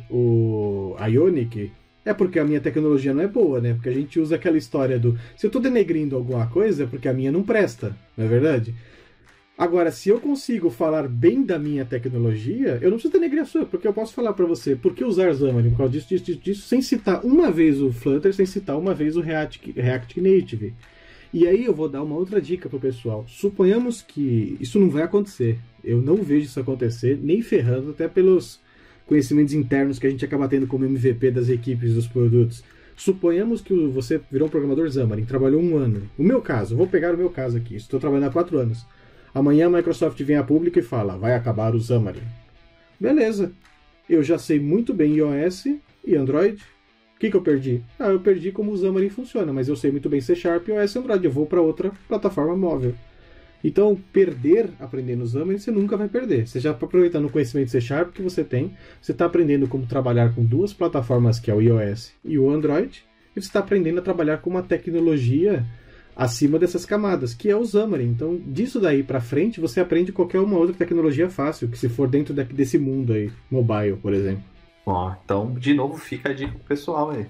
o Ionic, é porque a minha tecnologia não é boa, né? Porque a gente usa aquela história do... Se eu tô denegrindo alguma coisa, é porque a minha não presta, não é verdade? Agora, se eu consigo falar bem da minha tecnologia, eu não preciso denegrir a sua, porque eu posso falar para você por que usar Xamarin, por causa disso, sem citar uma vez o Flutter, sem citar uma vez o React Native. E aí eu vou dar uma outra dica pro pessoal. Suponhamos que isso não vai acontecer. Eu não vejo isso acontecer, nem ferrando, até pelos conhecimentos internos que a gente acaba tendo como MVP das equipes dos produtos. Suponhamos que você virou um programador Xamarin, trabalhou 1 ano. O meu caso, vou pegar o meu caso aqui, estou trabalhando há 4 anos. Amanhã a Microsoft vem a público e fala, vai acabar o Xamarin. Beleza. Eu já sei muito bem iOS e Android. O que eu perdi? Eu perdi como o Xamarin funciona, mas eu sei muito bem C#, iOS e Android. Eu vou para outra plataforma móvel. Então, perder aprendendo Xamarin, você nunca vai perder. Você já está aproveitando o conhecimento C# que você tem, você está aprendendo como trabalhar com 2 plataformas, que é o iOS e o Android, e você está aprendendo a trabalhar com uma tecnologia acima dessas camadas, que é o Xamarin. Então, disso daí pra frente, você aprende qualquer uma outra tecnologia fácil, que se for dentro desse mundo aí, mobile, por exemplo. Então, de novo, fica a dica pro pessoal aí.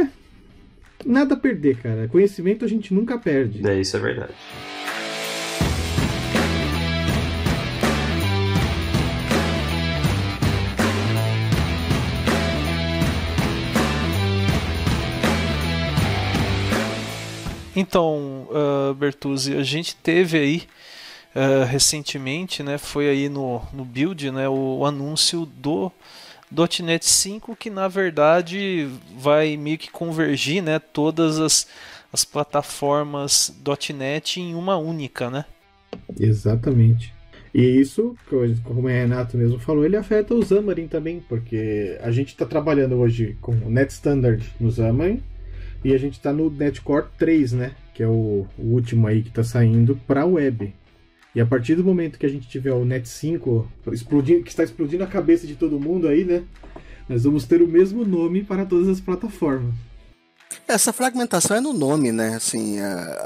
Nada a perder, cara. Conhecimento a gente nunca perde. Isso é verdade. Então, Bertuzzi, a gente teve aí recentemente, né, foi aí no Build, né, o anúncio do .NET 5, que na verdade vai meio que convergir, né, todas as plataformas .NET em uma única, né? Exatamente. E isso, como o Renato mesmo falou, ele afeta o Xamarin também, porque a gente está trabalhando hoje com o Net Standard no Xamarin, e a gente está no NetCore 3, né? Que é o último aí que está saindo para a web. E a partir do momento que a gente tiver o Net 5 explodindo, que está explodindo a cabeça de todo mundo aí, né? Nós vamos ter o mesmo nome para todas as plataformas. Essa fragmentação é no nome, né? Assim,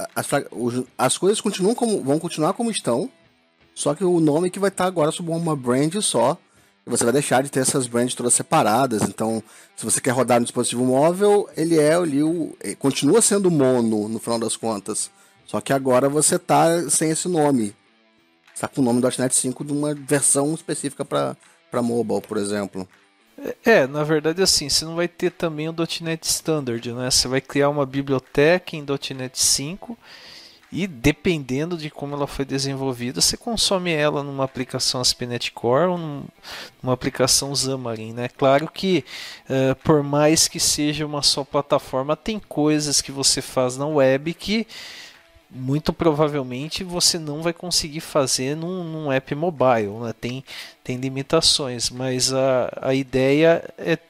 as coisas vão continuar como estão, só que o nome que vai estar agora sob uma brand só. Você vai deixar de ter essas brands todas separadas. Então, se você quer rodar no dispositivo móvel, ele continua sendo mono no final das contas. Só que agora você tá sem esse nome. Está com o nome do .NET 5 de uma versão específica para mobile, por exemplo. Na verdade, assim, você não vai ter também o .NET Standard, né? Você vai criar uma biblioteca em .NET 5 e, dependendo de como ela foi desenvolvida, você consome ela numa aplicação ASP.NET Core ou numa aplicação Xamarin, né? Claro que, por mais que seja uma só plataforma, tem coisas que você faz na web que muito provavelmente você não vai conseguir fazer num app mobile, né? Tem limitações, mas a ideia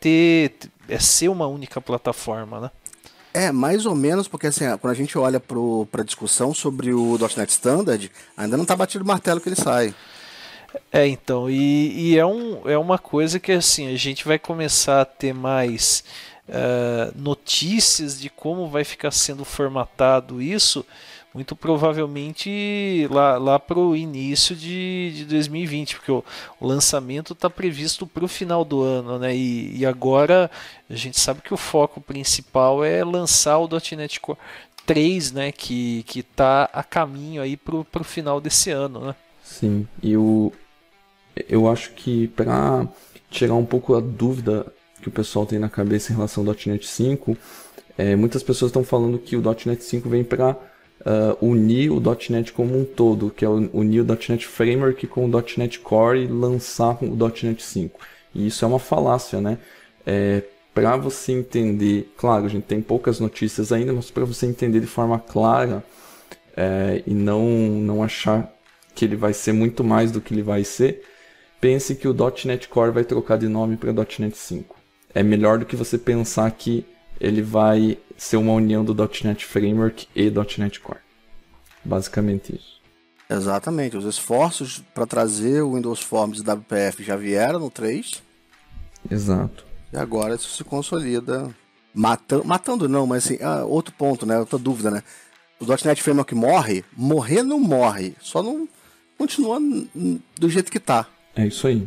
é ser uma única plataforma, né? Mais ou menos, porque assim, quando a gente olha para a discussão sobre o .NET Standard, ainda não está batido o martelo que ele sai. Então, é uma coisa que assim, a gente vai começar a ter mais notícias de como vai ficar sendo formatado isso, muito provavelmente lá para o início de 2020, porque o lançamento está previsto para o final do ano, né? E agora a gente sabe que o foco principal é lançar o .NET Core 3, né? Que está a caminho aí para o final desse ano, né? Sim, e eu acho que para tirar um pouco a dúvida que o pessoal tem na cabeça em relação ao .NET 5, muitas pessoas estão falando que o .NET 5 vem para unir o .NET como um todo, que é unir o .NET Framework com o .NET Core e lançar o .NET 5. E isso é uma falácia, né? Para você entender, claro, a gente tem poucas notícias ainda, mas para você entender de forma clara e não achar que ele vai ser muito mais do que ele vai ser, pense que o .NET Core vai trocar de nome para .NET 5. É melhor do que você pensar que ele vai ser uma união do .NET Framework e .NET Core. Basicamente isso. Exatamente. Os esforços para trazer o Windows Forms e WPF já vieram no 3. Exato. E agora isso se consolida. Matando não, mas assim, outro ponto, né? Outra dúvida, né? O .NET Framework morre? Morrer não morre. Só não continua do jeito que tá. É isso aí.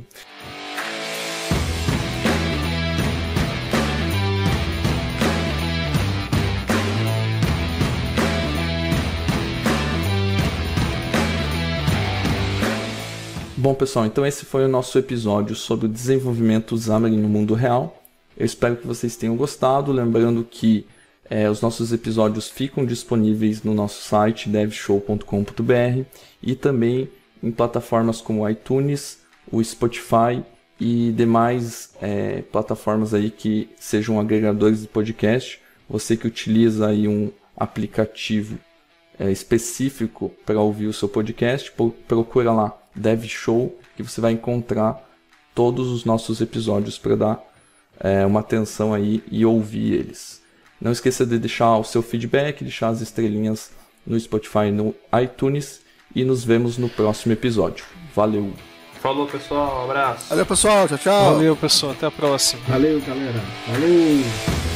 Bom, pessoal, então esse foi o nosso episódio sobre o desenvolvimento Xamarin no mundo real. Eu espero que vocês tenham gostado. Lembrando que os nossos episódios ficam disponíveis no nosso site devshow.com.br e também em plataformas como o iTunes, o Spotify e demais plataformas aí que sejam agregadores de podcast. Você que utiliza aí um aplicativo específico para ouvir o seu podcast, procura lá Dev Show, que você vai encontrar todos os nossos episódios para dar uma atenção aí e ouvir eles. Não esqueça de deixar o seu feedback, deixar as estrelinhas no Spotify e no iTunes e nos vemos no próximo episódio. Valeu! Falou, pessoal. Um abraço. Valeu, pessoal. Tchau, tchau. Valeu, pessoal. Até a próxima. Valeu, galera. Valeu!